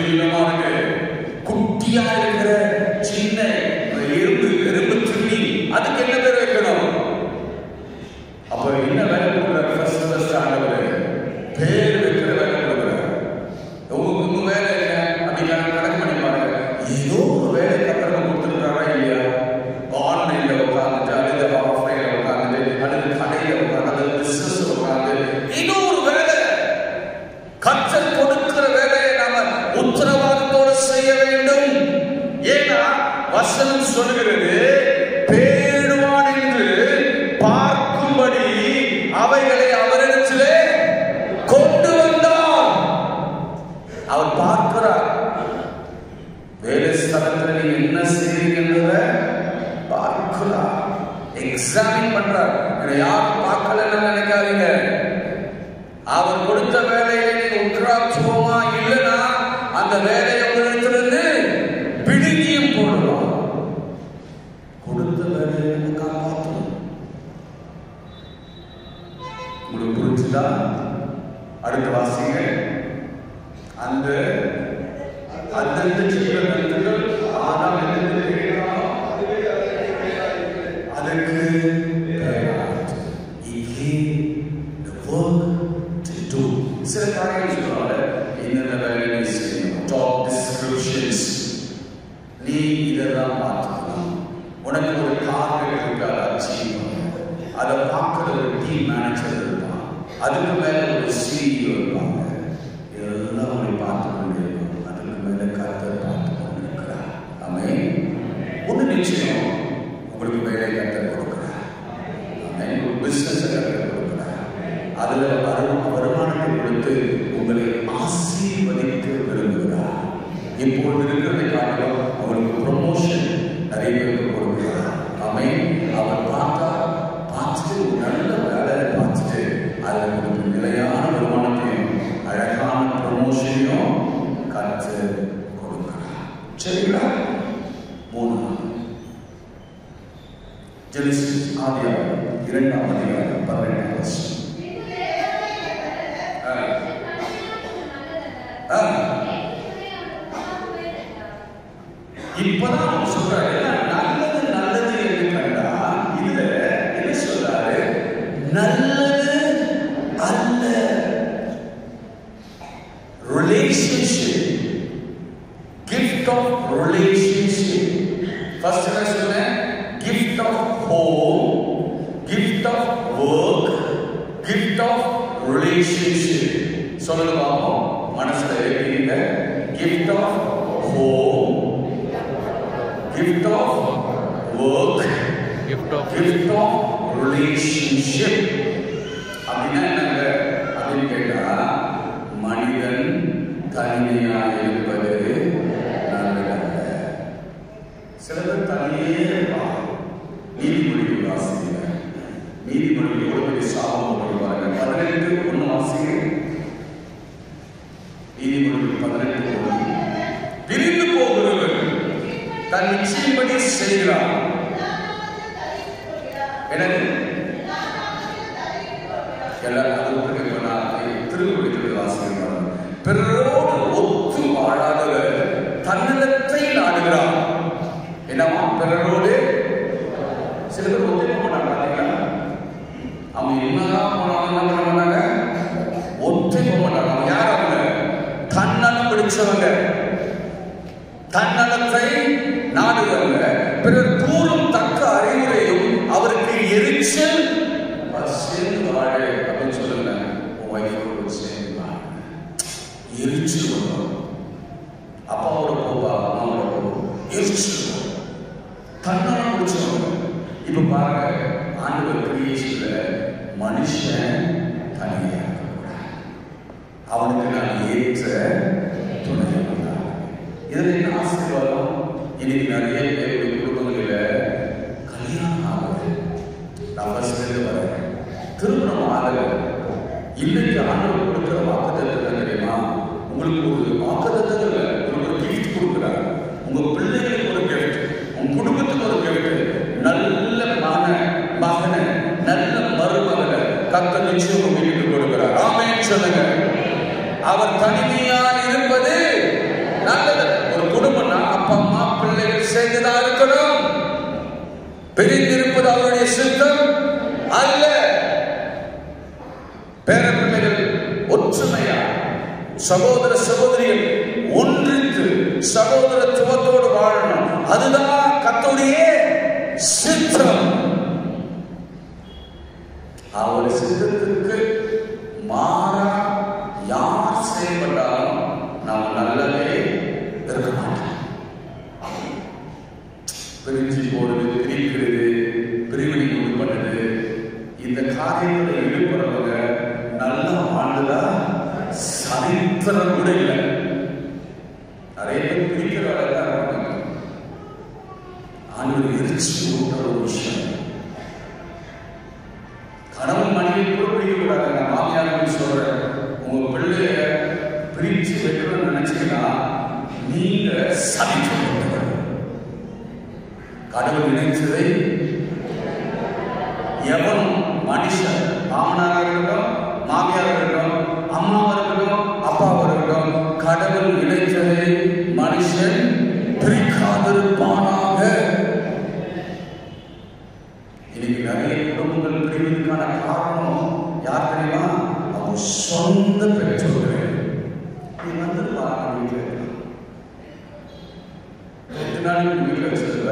பலவீனமா இருக்கு, குட்டியா இருக்கிற சின்ன எறும்பு துணி, அதுக்கு என்ன பேர் வைக்கணும்? அப்ப என்ன வேலை கொடுக்குறாரு? ஃபர்ஸ்ட் ஆண்டவர் பேர் வைக்கிற வேலை கொடுக்குறாரு. உங்க வேலை என்ன அப்படின்னா கணக்கு பண்ணி பாருங்க. ஏதோ ஒரு வேலை கட்டணம் கொடுத்துருக்காரா இல்லையா? ஆன்லைன்ல உட்காந்துட்டு, அல்லது ஆஃப்லைன்ல உட்காந்துட்டு, அல்லது கடையில உட்காந்து, அல்லது பிசினஸ் உட்காந்து, ஏதோ ஒரு வேலை கற்றல் கொடுக்கிற வேலையை நாம உத்தரவாதத்தோடு செய்ய வேண்டும். ஏன்னா வசனம் சொல்லுகிறது, பேடுவான் என்று பார்க்கும்படி அவைகளை அவரிடத்திலே கொண்டு வந்தார். அவர் பார்க்கிறார். வேலை ஸ்தலத்தில் நீங்க என்ன செய்றீங்கன்றத பார்க்கிறார், எக்ஸாமின் பண்றார். யாரும் பார்க்கலன்னு நினைக்காதீங்க. அவர் கொடுத்த வேலையை நீங்க உத்தரவாதமா இல்லைன்னா அந்த வேலையை உங்களிடத்திலிருந்து பிடுங்கியும் போடுவார். கொடுத்த வேலையை காப்பாற்றணும். உங்களுக்கு புரிஞ்சுதா? அடுத்த வாசிங்க. அந்த அந்தந்த ஜீவன்கள் ஆதாம் என்ன கேட்கிறானோ அதற்கு சில காரியங்கள் சொல்றாங்க. என்னென்ன வேலை செய்யணும், ஜாப் டிஸ்கிரிப்ஷன்ஸ், நீ இதெல்லாம் பார்த்துக்கணும். உனக்கு ஒரு டார்கெட் இருக்காது, அச்சீவ் அதை பார்க்குற ஒரு டீம் மேனேஜர் இருப்பான், அதுக்கு மேல ஒரு சிஇஓ இருப்பாங்க. இதெல்லாம் உங்களை பார்த்து கொண்டு இருக்கணும். அதுக்கு மேல கர்த்தர் பார்த்து கொண்டு இருக்கிறார். ஆமென். ஒன்று நிச்சயம், உங்களுக்கு வேலை கர்த்தர் கொடுக்கிறார். ஆமென். ஒரு பிசினஸ் கர்த்தர் கொடுக்கிறார். அதுல வருமானத்தை கொடுத்து உங்களை ஆசீர்வதித்து விரும்புகிறார். இப்பொழுது இருக்கிறதை காட்டிலும் அவங்களுக்கு ப்ரமோஷன் நிறைய பேருக்கு கொடுக்கிறார். ஆமென். அவர் பார்த்துட்டு ஒரு நல்ல வேலையை பார்த்துட்டு அதில் உங்களுக்கு நிலையான வருமானத்தையும் அழகான ப்ரமோஷனையும் கற்று கொடுக்கிறார். சரிங்களா? 3 ஜெனசிஸ் ஆதியாகமம் 2ஆம் அதிகாரம் 18ஆம் வசனம். இப்பதான் அவர் சொல்றாரு, நல்லது நல்லது என்று கண்டா, இதுல என்ன சொல்றாரு? நல்லது அல்ல. Relationship, gift of relationship. First என்ன சொன்னேன்? Gift of home, gift of work, gift of relationship. சொல்லுங்க பாப்போம், மனசுல ஏற்பீங்க. Gift of home, gift of work, gift of relationship. அப்படின்னா என்னங்க அப்படின்னு கேட்டா, மனிதன் தனிமையாக இருப்பது நல்லதல்ல. சில பேர் தனியே இருப்பாங்க. நீதிமொழிகள் வாசிங்க. நீதிமொழிகள் எவ்வளவு பெரிய சாபம் போடுவாங்க. 18:1 வாசிங்க. நீதிமொழிகள் 18:1. பிரிந்து போகிறவர் தன் இச்சையின்படி செய்கிறார். எனக்கு திருக்குறள் வாசிக்கிறார். பிறரோடு ஒத்து வாழாதவர் தன்னலத்தை நாடுகிறார். என்னமா பிறரோடு? சில பேர் ஒத்து போக மாட்டாங்க. அவங்க என்னதான் போனாலும் என்ன பண்ண மாட்டாங்க? ஒத்து போக மாட்டாங்க. அவங்க யார்? அவங்க தன்னலம் பிடிச்சவங்க, தன்னலத்தை நாடுகிறவங்க. பிறர் கூறும் தக்க அறிவுரையும் அவருக்கு எரிச்சல். சேர்ந்து வாழ அப்படின்னு சொல்லுங்க. ஒய்ஃபோடு சேர்ந்து வாழ எரிச்சல் வரும். அப்பாவோட போவா, அம்மாவோட போவோம், எரிச்சல் வரும். தன்னலம் பிடிச்சவங்க. இப்ப பாருங்க, ஆண்டவர் கிரியேஷன்ல மனுஷன் தனியாக அவனுக்கு நான் ஏற்ற துணை. இதுல என்ன ஆசீர்வாதம்? இன்னைக்கு நிறைய பேருடைய குடும்பங்களில் கல்யாணம் ஆகுது. நான் ஃபர்ஸ்ட் வரேன், திருமணம் ஆகல. இன்னைக்கு ஆண்டவர் கொடுக்கிற வாக்குத்தத்தம் தெரியுமா? உங்களுக்கு ஒரு வாக்குத்தத்தம் இல்லை, உங்களுக்கு ஒரு கிஃப்ட் கொடுக்குறாங்க. உங்க பிள்ளைகளுக்கு ஒரு கிஃப்ட், உங்க குடும்பத்துக்கு ஒரு கிஃப்ட். நல்ல மகனை, நல்ல மருமகனை கர்த்தர் நிச்சயம் உங்க வீட்டுக்கு கொடுக்கிறார். ஆமென் சொல்லுங்க. அவர் தனிமையா இருப்பது நல்லது. ஒரு குடும்பம்னா அப்பா அம்மா பிள்ளைகள் சேர்ந்ததா இருக்கணும். பிரிந்திருப்பது அவருடைய சித்தம் அல்ல. பேர பிள்ளைகள் ஒற்றுமையா, சகோதர சகோதரிகள் ஒன்றித்து சகோதரத்துவத்தோடு வாழணும். அதுதான் கர்த்தருடைய சித்தம். அவருடைய சித்தத்துக்கு மாறா யார் செயல்பட்டாலும் நாம் நல்லவே இருக்க மாட்டோம். பிரிஞ்சு போடுது, பிரிக்கிறது, பிரிவினை கொண்டு பண்ணுது, இந்த காரியங்களை ஈடுபடுறவங்க நல்ல ஆண்டுதா சரித்திரம் கூட இல்லை. நிறைய பேர் பிரிக்கிற ஆண்டு எரிச்சு ஊட்டுற ஒரு விஷயம். கணவன் மனைவி கூட பிரிக்கக்கூடாது. நான் மாமியார் சொல்றேன், உங்க பிள்ளைய பிரிச்சு வைக்கணும்னு நினைச்சீங்கன்னா நீங்க சதிக்க. கடவுள் நினைச்சதை எவனும் மனுஷன், மாமனாக இருக்கட்டும், மாமியார் இருக்கட்டும், அம்மாவா இருக்கட்டும், அப்பாவா இருக்கட்டும், கடவுள் நினைச்சதை மனுஷன் பிரிக்காதிருப்பானாக. இன்னைக்கு நிறைய குடும்பங்கள் பிரிவதற்கான காரணம் யார் தெரியுமா? அவங்க சொந்த பெற்றோர்கள். நீ வந்து வீட்டில் 8 நாளைக்கு வீட்டில் வச்சிருக்க.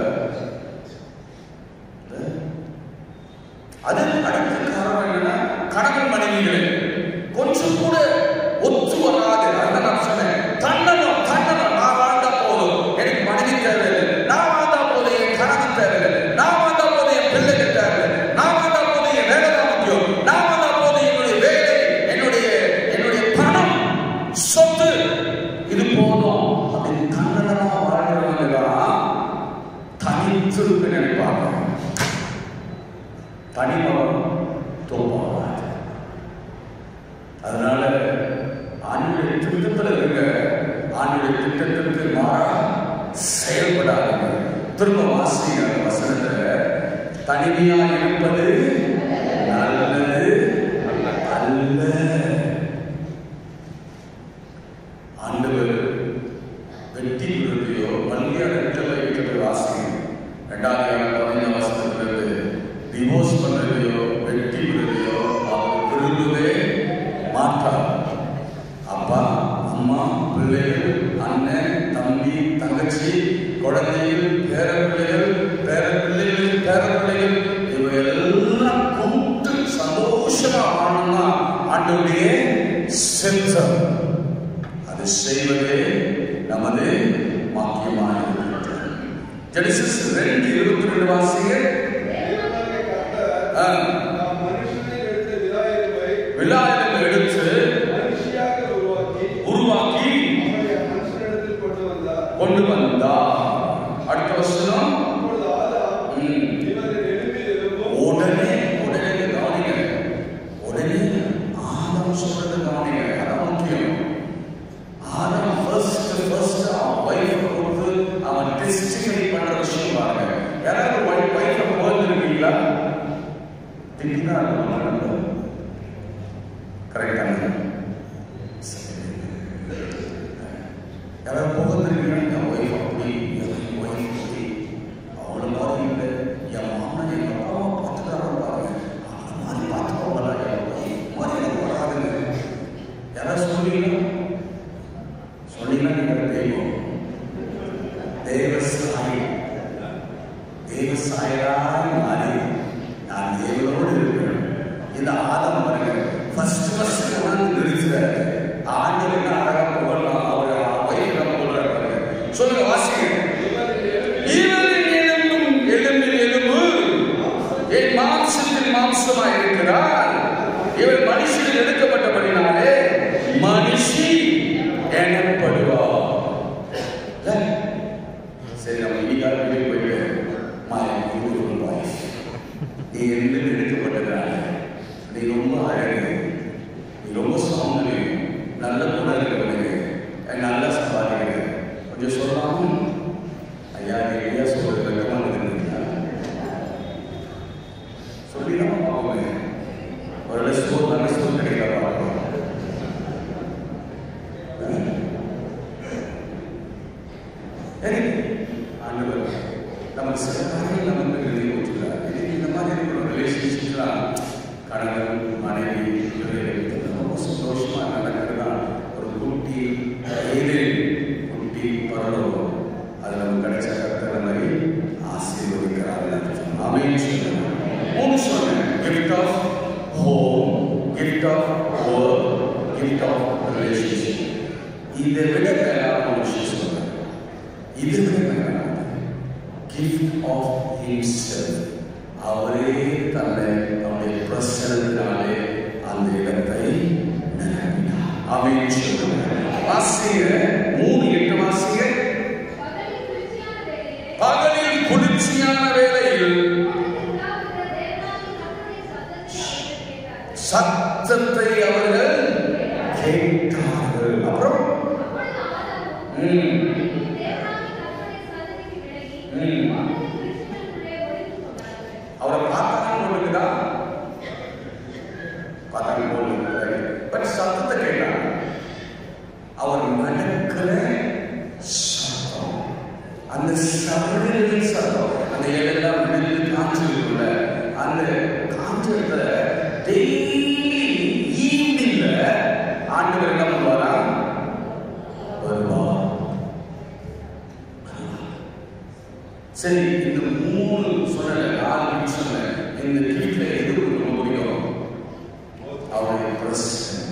அது அடுத்த காரணம் என்னன்னா, கணவன் மனைவிகளே கொஞ்சம் கூட ஒத்து வராது. அதான் நான் சொன்னேன், தன்னணும் தன்னணும். நான் வாழ்ந்தா போதும், எனக்கு மனைவி தேவையில்லை. நான் வாழ்ந்தா போதும், என் கணவன் தேவையில்லை. நான் வாழ்ந்தா போதும், என் பிள்ளைகள் தேவையில்லை. நான் வாழ்ந்தா போதும், என் வேலை தான் முக்கியம். நான் வாழ்ந்தா போதும், என்னுடைய வேலை, என்னுடைய பணம், சொத்து, இது போதும் அப்படின்னு தன்னடமா வாழ்றவங்க தான் தனித்து நினைப்பாங்க. தனிமரம் தோப்பாங்க. அதனால ஆண்டுடைய திட்டத்தில் இருக்க, ஆண்டுடைய திட்டத்திற்கு மாறா செயல்படாது. திரும்ப வாசிக்கிற வசனத்தில் தனிமையா இருப்பது நல்லது அல்ல. ஆண்டவர் வெட்டி விருதியோ மல்லியா ரெண்டு வாசிக்கும் 2 வசனத்திலிருந்து டிவோர்ஸ் பண்றதையோ வெட்டி விடுறதையோ அவர் விரும்பவே மாட்டார். அப்பா அம்மா பிள்ளைகள் அண்ணன் தம்பி தங்கச்சி குழந்தைகள் பேரப்பிள்ளைகள் பேரப்பிள்ளைகள் பேரப்பிள்ளைகள் இவையெல்லாம் கூட்டு சந்தோஷமா வாழணும்னா ஆண்டவருடைய சித்தம். அது செய்வதே நமது முக்கியமான. ஜெனசிஸ் 2:22 வாசிங்க. விலாயத்தை எடுத்து உருவாக்கி கொண்டு வந்தா. அடுத்த வசனம் உடனே கவனிங்க. உடனே ஆதம் சொல்றது கவனிங்க. அதான் முக்கியம். ஆதம் ஃபர்ஸ்ட் அவன் வைஃப் கொடுத்து அவன் டெஸ்டிஃபை பண்ற விஷயம் பாருங்க. யாராவது வைஃப் போயிருக்கீங்களா? கரெக்டான யாராவது போகிறீங்கன்னா ஒய்ஃப் அப்படி ஒய்ஃப் அப்படி அவ்வளோ மாதிரி இல்லை. என் மாமன் என் அப்பாவை பார்த்துக்காரன் பாருங்க, அந்த மாதிரி பார்த்துக்கோங்களா, என் ஒய்ஃப் மாதிரி எனக்கு வராதுங்க. யாராவது சொன்னீங்கன்னா நீங்கள் தெய்வம் தேவ சாயலாய் மாறி நான் தேவனோடு இருக்கிறேன். இந்த ஆதம் பாருங்க, ஃபர்ஸ்ட் உணர்ந்து நிறுத்துறாரு. ஆண்டவர் அழகா புகழலாம், அவர் வயிறு புகழாரு. சொல்லுங்க வாசிங்க. இவரின் எலும்பில் எலும்பு, என் மாம்சத்தில் மாம்சமா இருக்கிறார். இவர் மனுஷில் எடுக்கப்பட்டபடினாலே மனுஷி எனப்படுவார். சரி, நம்ம இன்னைக்காக வீட்டுக்கு போயிட்டு நீ எந்த எடுக்கப்பட்டதால நீ ரொம்ப அழகு, நீ ரொம்ப சௌந்தரி, நல்ல குணம் இருக்கிறவனுக்கு, நல்லா சம்பாதிக்கிறது கொஞ்சம் சொல்லலாம். ஐயா ஐயா சொல்றது வெக்கமாக இருந்தீங்களா? சொல்லி நம்ம பார்ப்போமே. ஒரு ஸ்கூல் நல்ல ஸ்கூல் கிடைக்கல பார்ப்போம். gift of home, gift of work, gift of relationship. இதை விட மேலான ஒரு விஷயம் சொல்றேன். இதை விட மேலான gift of himself. அவரே தன்னை அவருடைய பிரசன்னத்தினாலே அந்த இடத்தை நிரப்பினார். ஆமென் சொல்லுங்க. வாசிங்க 3:8 வாசிங்க. பகலில் குளிர்ச்சியான வேளையில் சத்தத்தை அவர்கள் கேட்டார்கள். அப்புறம் அவரை பார்த்தாங்க போட்டுக்குதா பார்த்தாங்க போட்டு பட் சத்தத்தை கேட்டாங்க. அவர் நடக்கிற சத்தம், அந்த சபையின் சத்தம், அந்த எல்லாம் விழுந்து காய்ச்சல் அந்த காய்ச்சல டெய்லி ஈவினிங்ல ஆண்டவர் என்ன பண்ணுவாரா? வருவா. சரி, இந்த 3 சொன்ன 4 நிமிஷம்ல இந்த கிட்ட எது ரொம்ப முடியும்? அவருடைய பிரசன்னம்.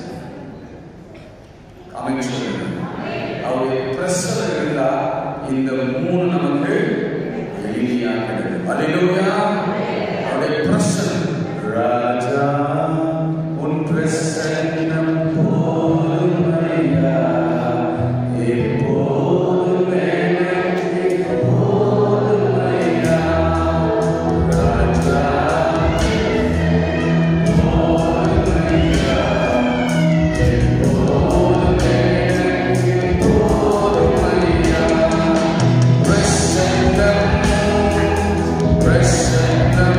ஆமென் சொல்லுங்க. அவருடைய பிரசன்னம் இருந்தா இந்த 3 நமக்கு எளிமையா கிடைக்கும். அல்லேலூயா. அவருடைய பிரசன்னம். ராஜா உன் பிரசன்னம் போதுமையா, எப்போதும் எனக்கு போதுமையா. ராஜா போதுமையா, எப்போதும் எனக்கு போதுமையா. பிரசன்னம் பிரசன்னம்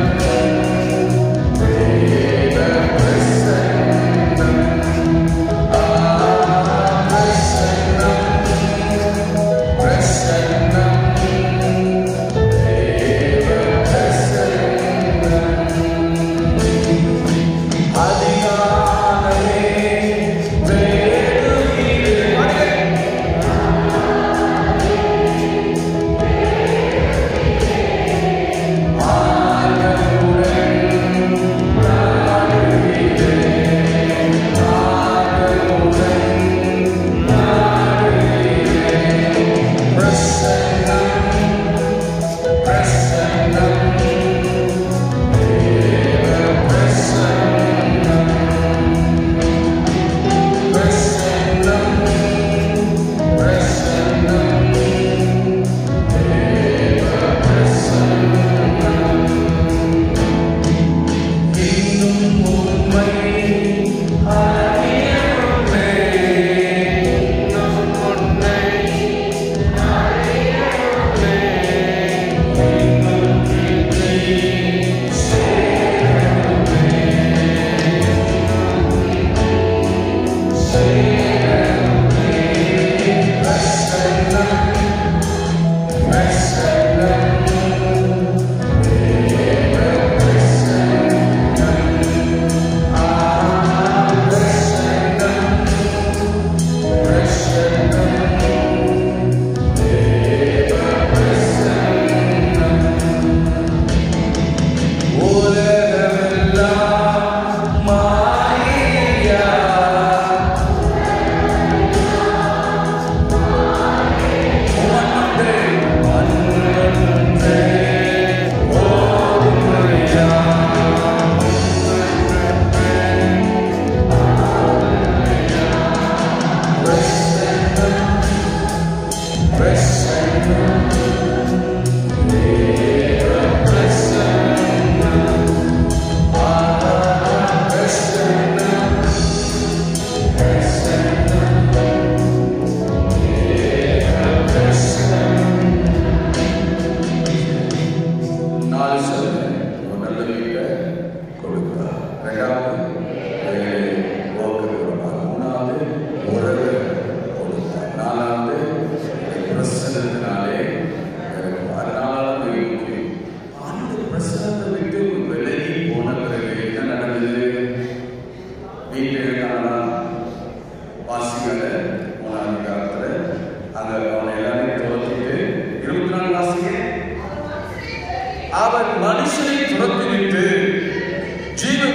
அவர் மனுஷனை துரத்திவிட்டு ஜீவ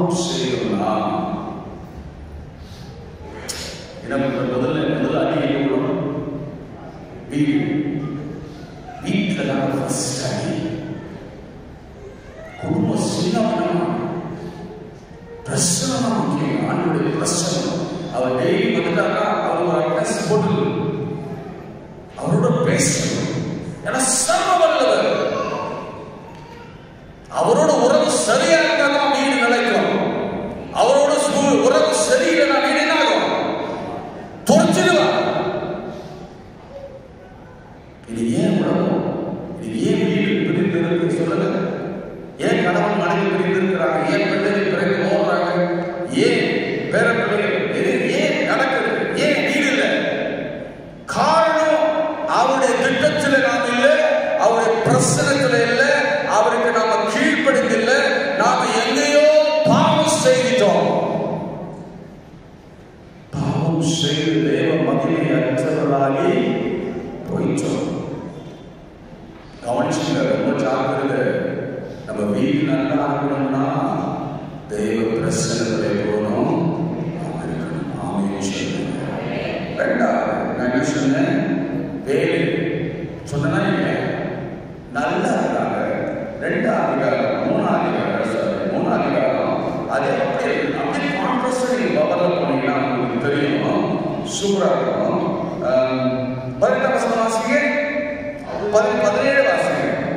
பாவம் செய்யணும்னா என்ன பண்ற? முதல்ல அடி வீட்டில் தான் ஃபர்ஸ்ட் அடி. குடும்பம் சின்னவனா பிரசனம் முக்கியம். ஆண்டுடைய பிரசனம். அவர் டெய்லி வந்துட்டாரா அவர் அட்ரஸ் போட்டு அவரோட பேசணும். ஏன்னா சர்வ வல்லவர். அவரோட உறவு சரியா இருந்தாதான் வீடு நிலைக்கும். அவரோட உறவு சரியில்லைன்னா வீடு என்ன ஆகும்? தொலைச்சிடுவார். இது ஏன் உறவு? இது ஏன் வீடு பிரிந்து சொல்லுங்க. ஏன் கணவன் மனைவி பிரிந்து இருக்கிறாங்க? ஏன் பிள்ளைகள் பிறகு ஓடுறாங்க? ஏன் பேர பிள்ளைகள் ஏன் நடக்குது? ஏன் வீடு இல்லை? காரணம் அவருடைய திட்டத்தில் நாம் இல்லை, அவருடைய பிரசனத்தில் இல்லை, அவருக்கு நாம கீழ்ப்படிந்தில்லை. நாம எங்கேயோ பாவம் செய்தோம். பாவம் செய்து தேவ மகிமை அற்றவர்களாகி போயிட்டோம். கவனிச்சுங்க, ரொம்ப ஜாக்கிரதை. நம்ம வீடு நல்லா இருக்கணும்னா தெய்வ பிரசனத்தில் போகணும். ரெண்டாவது நான் என்ன சொன்னேன்? வேலை சொன்னா இல்லை, நல்லா இருக்காங்க. ரெண்டாவது அதிகாரம், மூணாவது அதிகாரம் அதே அப்படி கான்ட்ரஸ்ட் பவர்ல போனீங்கன்னா உங்களுக்கு தெரியும், சூப்பரா இருக்கும். 18 வசனம் வாசிங்க, 17 வாசிங்க.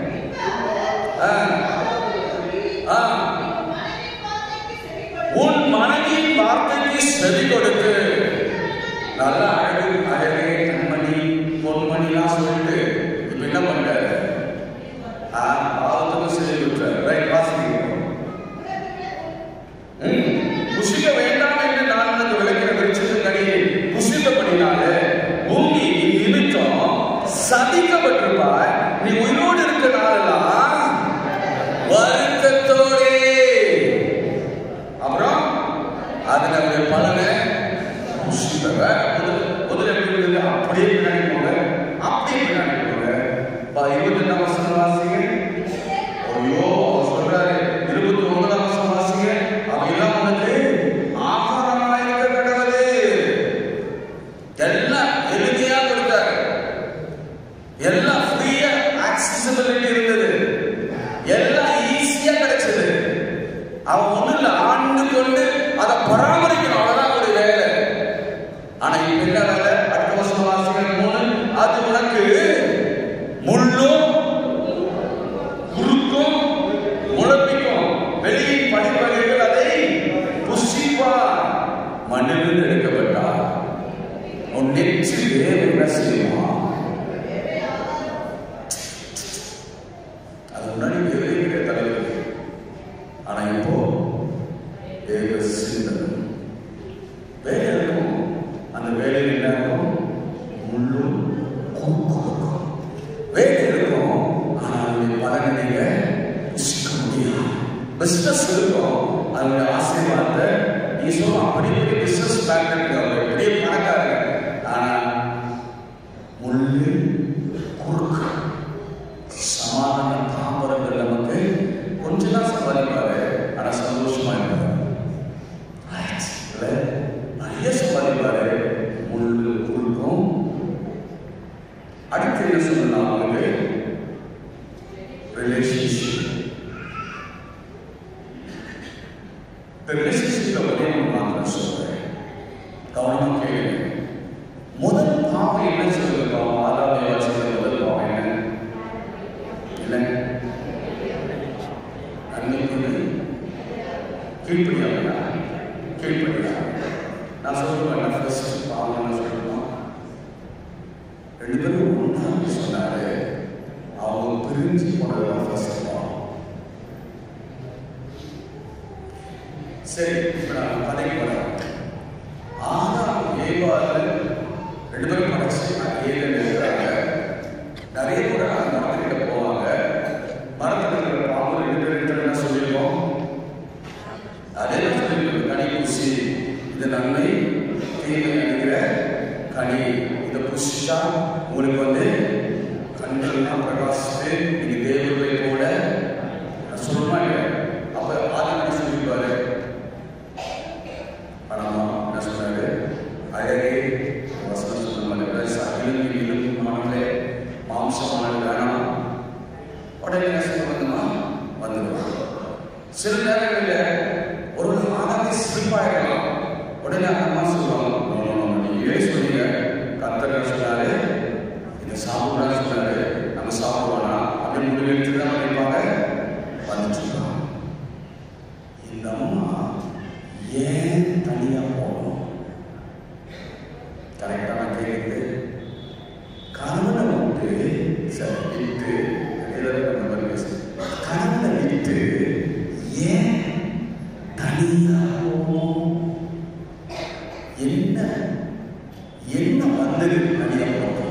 உன் மனைவியின் வார்த்தைக்கு செவி கொடுத்து நல்லா அழகு அழகே கண்மணி பொன்மணிலாம் சொல்லிட்டு இப்ப என்ன பண்றாரு? பாவத்துக்கு செவி கொடுத்தாரு. ரைட், வாசிங்க. புசிக்க வேண்டாம் என்று நான் உனக்கு விளக்கிற விருட்சத்தின் கனியை புசித்தபடினாலே பூமி நிமித்தம் சதிக்கப்பட்டிருப்பாய். நீ உயிரோடு இருக்க நாளெல்லாம் வருத்தத்தோடே. அப்புறம் அதனுடைய பலனை புசித்தவர். முதல்ல எப்படி இருந்தது? அப்படியே பின்னாடி போங்க, அப்படியே பின்னாடி போங்க. 22 வசனம் வாசிங்க. ஐயோ சொல்றாரு. 29 வசனம் வாசிங்க. அவையெல்லாம் உனக்கு ஆகாரமாயிருக்க கடவுளே. எல்லாம் எளிமையா கொடுத்தாரு. எல்லாம் ஃப்ரீயா ஆக்சசிபிலிட்டி இருந்தது. எல்லாம் ஈஸியா கிடைச்சது. அவன் ஒண்ணு இல்ல, ஆண்டு கொண்டு அதை பராமரிக்கணும். அவ்வளவுதான் ஒரு வேலை. ஆனா இப்ப என்ன வேலை? அடுத்த வருஷம் வாசிக்கிற 3, அது உனக்கு முள்ளும் குறுக்கும் முளைப்பிக்கும். வெளியின் படிப்பகைகள் அதை புசிப்பார். மண்ணிலிருந்து எடுக்கப்பட்டார். உன் நெற்றி வேறு என்ன செய்யுமா? அது முன்னாடி வேறு தலைவர். ஆனா இப்போ தேவ சிந்தனை வேலை இருக்கும். அந்த வேலையில் என்ன இருக்கும்? முள்ளும் குறுக்கும் வேலை இருக்கும். ஆனா அதனுடைய பலனை நீங்க புசிக்க முடியும். பிசினஸ் இருக்கும், அதனுடைய ஆசீர்வாதத்தை நீ சொல்ல அப்படி பிசினஸ் பேக்கெட் எப்படியே பணக்காரங்க. ஆனா முள்ளு குறுக்கு சமாதான தாம்பரங்கள் நமக்கு கொஞ்சம் தான் சம்பாதிப்பாரு. ஆனா சந்தோஷமா இருப்பாரு. நிறைய சம்பாதிப்பாரு. முள்ளு குறுக்கும். அடுத்து என்ன சொல்லலாம்? அவங்களுக்கு ரிலேஷன்ஷிப். ரிலேஷன்ஷிப்ல ஒரே நான் சொல்றேன், கவனமா கேளுங்க. முதல் பாவம் என்ன சொல்லுங்க? ஆறாவது வசனத்துல முதல் பாவம் என்ன? இல்லை, அன்னைக்கு கீழ்ப்படியா கீழ்ப்படியா. நான் சொல்லுவேன், ஃபர்ஸ்ட் பாவம் என்ன சொல்லணும்? 2 பேரும் ஒன்றா சொன்னாரு. அவங்க பிரிஞ்சு போனதுதான் ஃபர்ஸ்ட் பாவம். சரி, இப்ப நான் கதைக்கு வரேன். ஏவாள் 2 பேரும் படைச்சு ஏதேன் இருக்கிறாங்க. நிறைய கூட அந்த மரத்துக்கிட்ட போவாங்க. மரத்தில் இருக்கிற பாம்பு 2 பேரும் என்ன சொல்லியிருக்கோம்? அதே சொல்லியிருக்கோம், கனி பூசி இது நன்மை தீமை அடிக்கிற கனி, இதை புஷா உங்களுக்கு கண்கள்லாம் பிரகாசித்து நீங்க தேவர்களை கூட சொல்லுவாங்க. அப்ப ஆதிக்கம் சொல்லியிருப்பாரு, சில நேரங்களில் ஒரு ஆதாரத்தை சிறப்பாயிடலாம். உடனே அம்மா சொல்லுவாங்க, நீங்களே சொன்னீங்க, கர்த்தர் சொன்னாரு, இதை சாப்பிடலாம் சொன்னாரு, நம்ம சாப்பிடுவானா அப்படின்னு முடிவு எடுத்து தான் நினைப்பாங்க. வந்துச்சுருக்காங்க. இந்த அம்மா ஏன் தனியாக போகணும்? கரெக்டான கேட்குது. கணவனை விட்டு விட்டு கணவனை விட்டு ஏன் தனியாக போகணும்? என்ன என்ன வந்தது தனியாக போகணும்?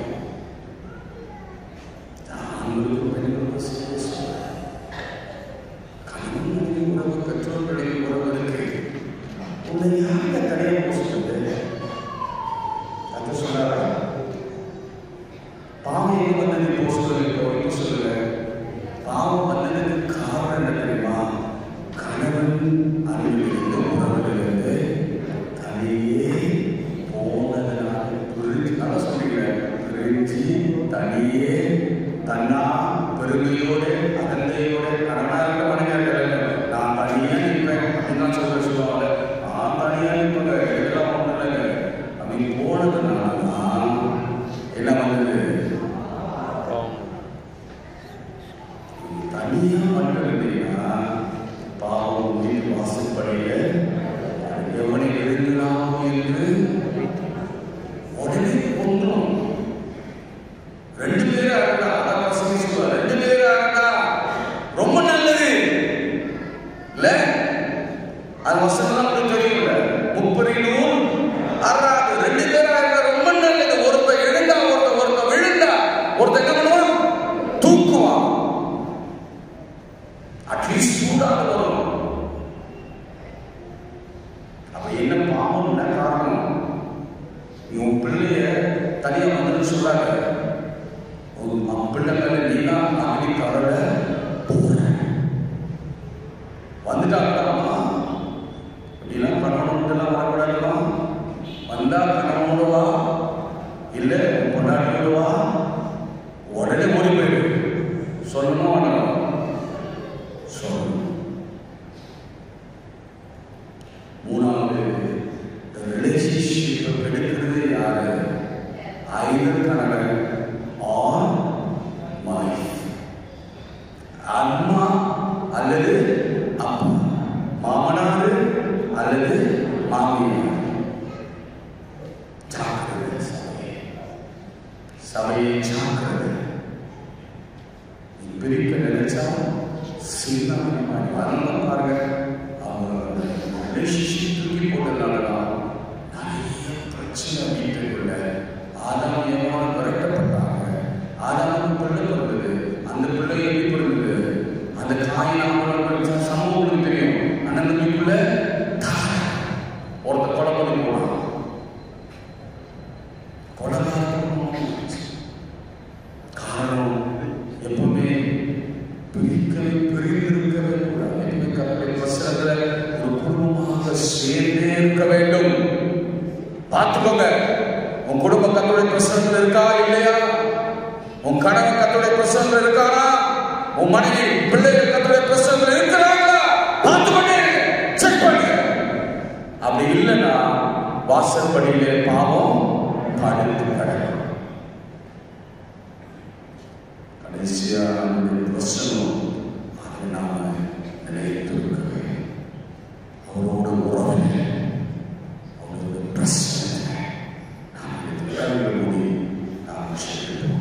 கணவன் உறவு, பெற்றோர்களுடைய உறவு இருக்கு. உன்னை யாருங்க தனியாக போக சொல்லுது? அது சொன்னாரா? பாவம் எங்க வந்தது? இப்போ சொல்லுங்க. பாவம் வந்ததுக்கு காரணம் என்ன தெரியுமா? கணவன் அருகிலிருந்து உறவுகளிலிருந்து தனியே போனதுனால பிரிஞ்சுனால சொல்லுங்க. பிரிஞ்சு தனியே தன்னா பெருமையோடு அகந்தையோடு கணவனாக மனைவியார்கள் நான் தனியாக நிற்பேன் அப்படின்னு சொல்லுவாங்க. நான் தனியாக நிற்பேங்க, எல்லாம் ஒன்றும் இல்லைங்க அப்படின்னு போனதுனால தான் என்ன வந்தது? தனியாக மட்டும் இருந்தீங்கன்னா பாவம் வீட்டு வாசப்படியில் எவனை எழுந்தலாம் என்று உடனே கொண்டோம். 2 பேரா இருந்தா, அதான் வசதி சொல்லுவார், 2 பேரா இருந்தா ரொம்ப நல்லது இல்ல? அது வசனம் தெரியும்ல, 30 அறாது 2 பேரா இருந்தா ரொம்ப நல்லது. ஒருத்தர் எழுந்தா ஒருத்தர் விழுந்தா ஒருத்தர் என்ன பண்ணுவான்? தூக்குவான். அட்லீஸ்ட் சூடாக வரும். அப்ப என்ன பாவம்? என்ன காரணம்? உன் பிள்ளைய தனியா வந்து சொல்றாங்க, பிள்ளை மேல நீனா அப்படி கவலை போற வந்துட்டாங்களாமா. அப்படிலாம் கணவனோடலாம் வரக்கூடாதுலாம். வந்தா கணவனோட வா, இல்ல பொண்டாட்டியோட வா. உடனே ஓடி போயிடு. சொல்லணும் வேணாம்? சொல்லணும். 3வது ரிலேஷன்ஷிப் எடுக்கிறது யாரு? ஐதர் கணவன் ஆர் வைஃப். அம்மா அல்லது அப்பா, மாமனார் அல்லது மாமியார். ஜாக்கிரதை சபையை ஜாக்கிரதை. பிரிக்க நினைச்சா சின்ன வரணும் பாருங்க. அவங்க ரிலேஷன்ஷிப் தூக்கி போட்டதுனாலதான் நிறைய பிரச்சனை வீட்டுக்குள்ள. ஆதாம் ஏவாள் விரட்டப்பட்டாங்க. ஆதாமுக்கு பிள்ளை பிறந்தது. அந்த பிள்ளை எப்படி பிறந்தது? அந்த காயின் சமூகம் தெரியும். அண்ணன் வீட்டுக்குள்ள ஒருத்தர் கொலை பண்ணி போனான். காரணம் எப்பவுமே பிரிந்திருக்கவே கூடாது. ஒரு குடும்பமாக சேர்ந்தே இருக்க வேண்டும். பார்த்துக்கோங்க, உன் குடும்பம் கர்த்தருடைய பிரசன்னத்தில் இருக்கா இல்லையா? உன் கணவன் கர்த்தருடைய பிரசன்னத்தில் இருக்கானா? உன் மனைவி பிள்ளைகள் கர்த்தருடைய பிரசன்னத்தில் இருக்கிறாங்களா? பார்த்துக்கொண்டே செக் பண்ணுங்க. அப்படி இல்லைன்னா வாசற்படியிலே பாவம் படுத்து கிடக்கும். கடைசியா நம்முடைய பிரசனம் அதை நாம நிலைத்திருக்கவே அவரோட உறவில்லை, அவரோட பிரசனை நாம் கூடி நாம் செய்கிறோம்.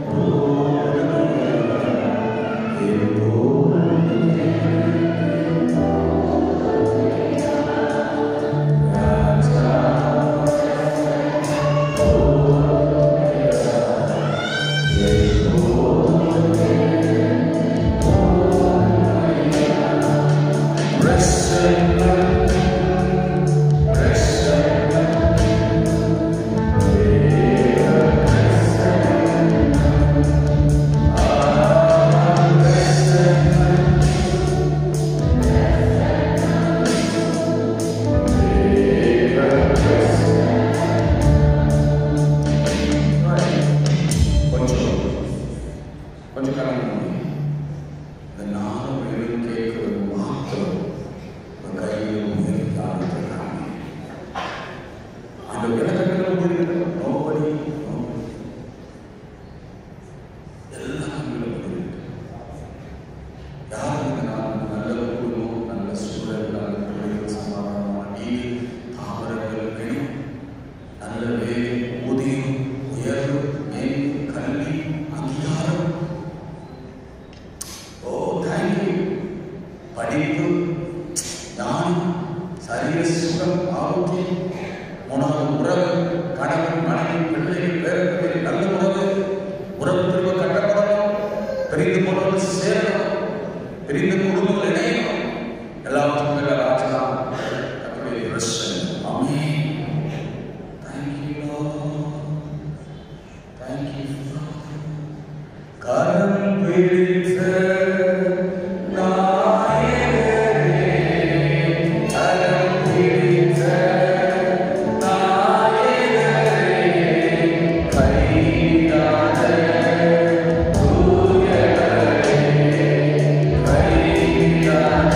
Raja கொஞ்சம் காரணம் இந்த நானும் வேணும் கேட்கிறது மாத்திரம் கையில் உயர்த்தாங்க அந்த விளக்கங்கள் நோபடி எல்லாம் யாருக்கு நான் நல்ல குடும்பம் நல்ல சூழல் நல்ல பிள்ளைகள் சமாதானமான வீடு தாவரங்கள் வேணும் நல்ல வேலை ஊதியம் உயர்வு மேல் கல்வி அங்கீகாரம் தேங்க்யூ படிப்பு ஞானம் சரீர சுகம் ஆரோக்கியம் மூணாவது உறவு கணவன் மனைவி பிள்ளைகள் பேரப்பிள்ளை நல்ல உறவு திரும்ப கட்டப்படணும் பிரிந்து போனவர்கள் சேரணும் பிரிந்த குடும்பங்கள் இணையணும் எல்லாத்துக்கும் ராஜா அப்படியே பிரச்சனை ஆமென் கரம் பிடித்த நாயகரே கரம் பிடித்த நாயகரே கைவிடாத தூயவரே கைவிடாத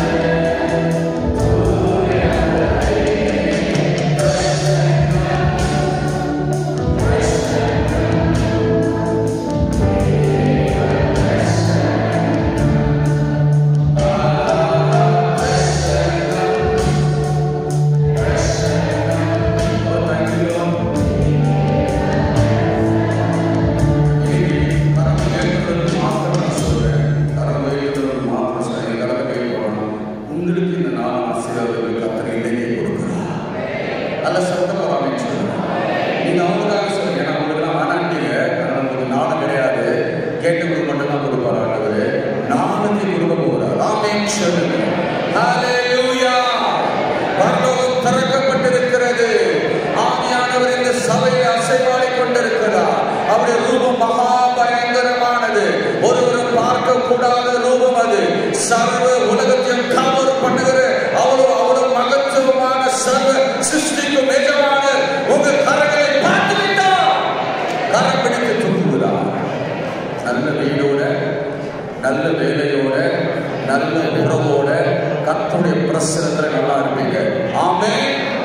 உங்களுக்கு இந்த நாள் ஆசீர்வாதங்கள் கர்த்தர் இன்றைக்கே கொடுக்கிறார். நல்ல சத்தமா வாங்க சொல்லுங்க. நீங்க அவங்களுக்காக சொல்லுங்க. ஏன்னா உங்களுக்கு வேணாண்டீங்க. உங்களுக்கு நாளும் கிடையாது. கேட்டவங்களுக்கு மட்டும்தான் கொடுப்பார் ஆண்டவரே. நாமத்தை கொடுக்க போகிறார். ஆமென் சொல்லுங்க. ஹalleluya. பரலோகம் திறக்கப்பட்டிருக்கிறது. ஆவியானவர் இந்த சபையை அசைவாடிக் கொண்டிருக்கிறார். அவருடைய ரூபம் மகா பயங்கரமானது. ஒருவரும் பார்க்க கூடாத ரூபம் அது. சர்வ உலகத்தையும் கவர் பண்ணுகிற அவ்வளவு மகத்துவமான சர்வ சிருஷ்டிக்கும் எஜமான உங்கள் கரங்களை பார்த்து விட்டார். கரம் பிடித்து தூக்குகிறார். நல்ல வீடோட நல்ல வேலையோட நல்ல உறவோட கர்த்தருடைய பிரசன்னத்துல நல்லா இருப்பீங்க. ஆமென்.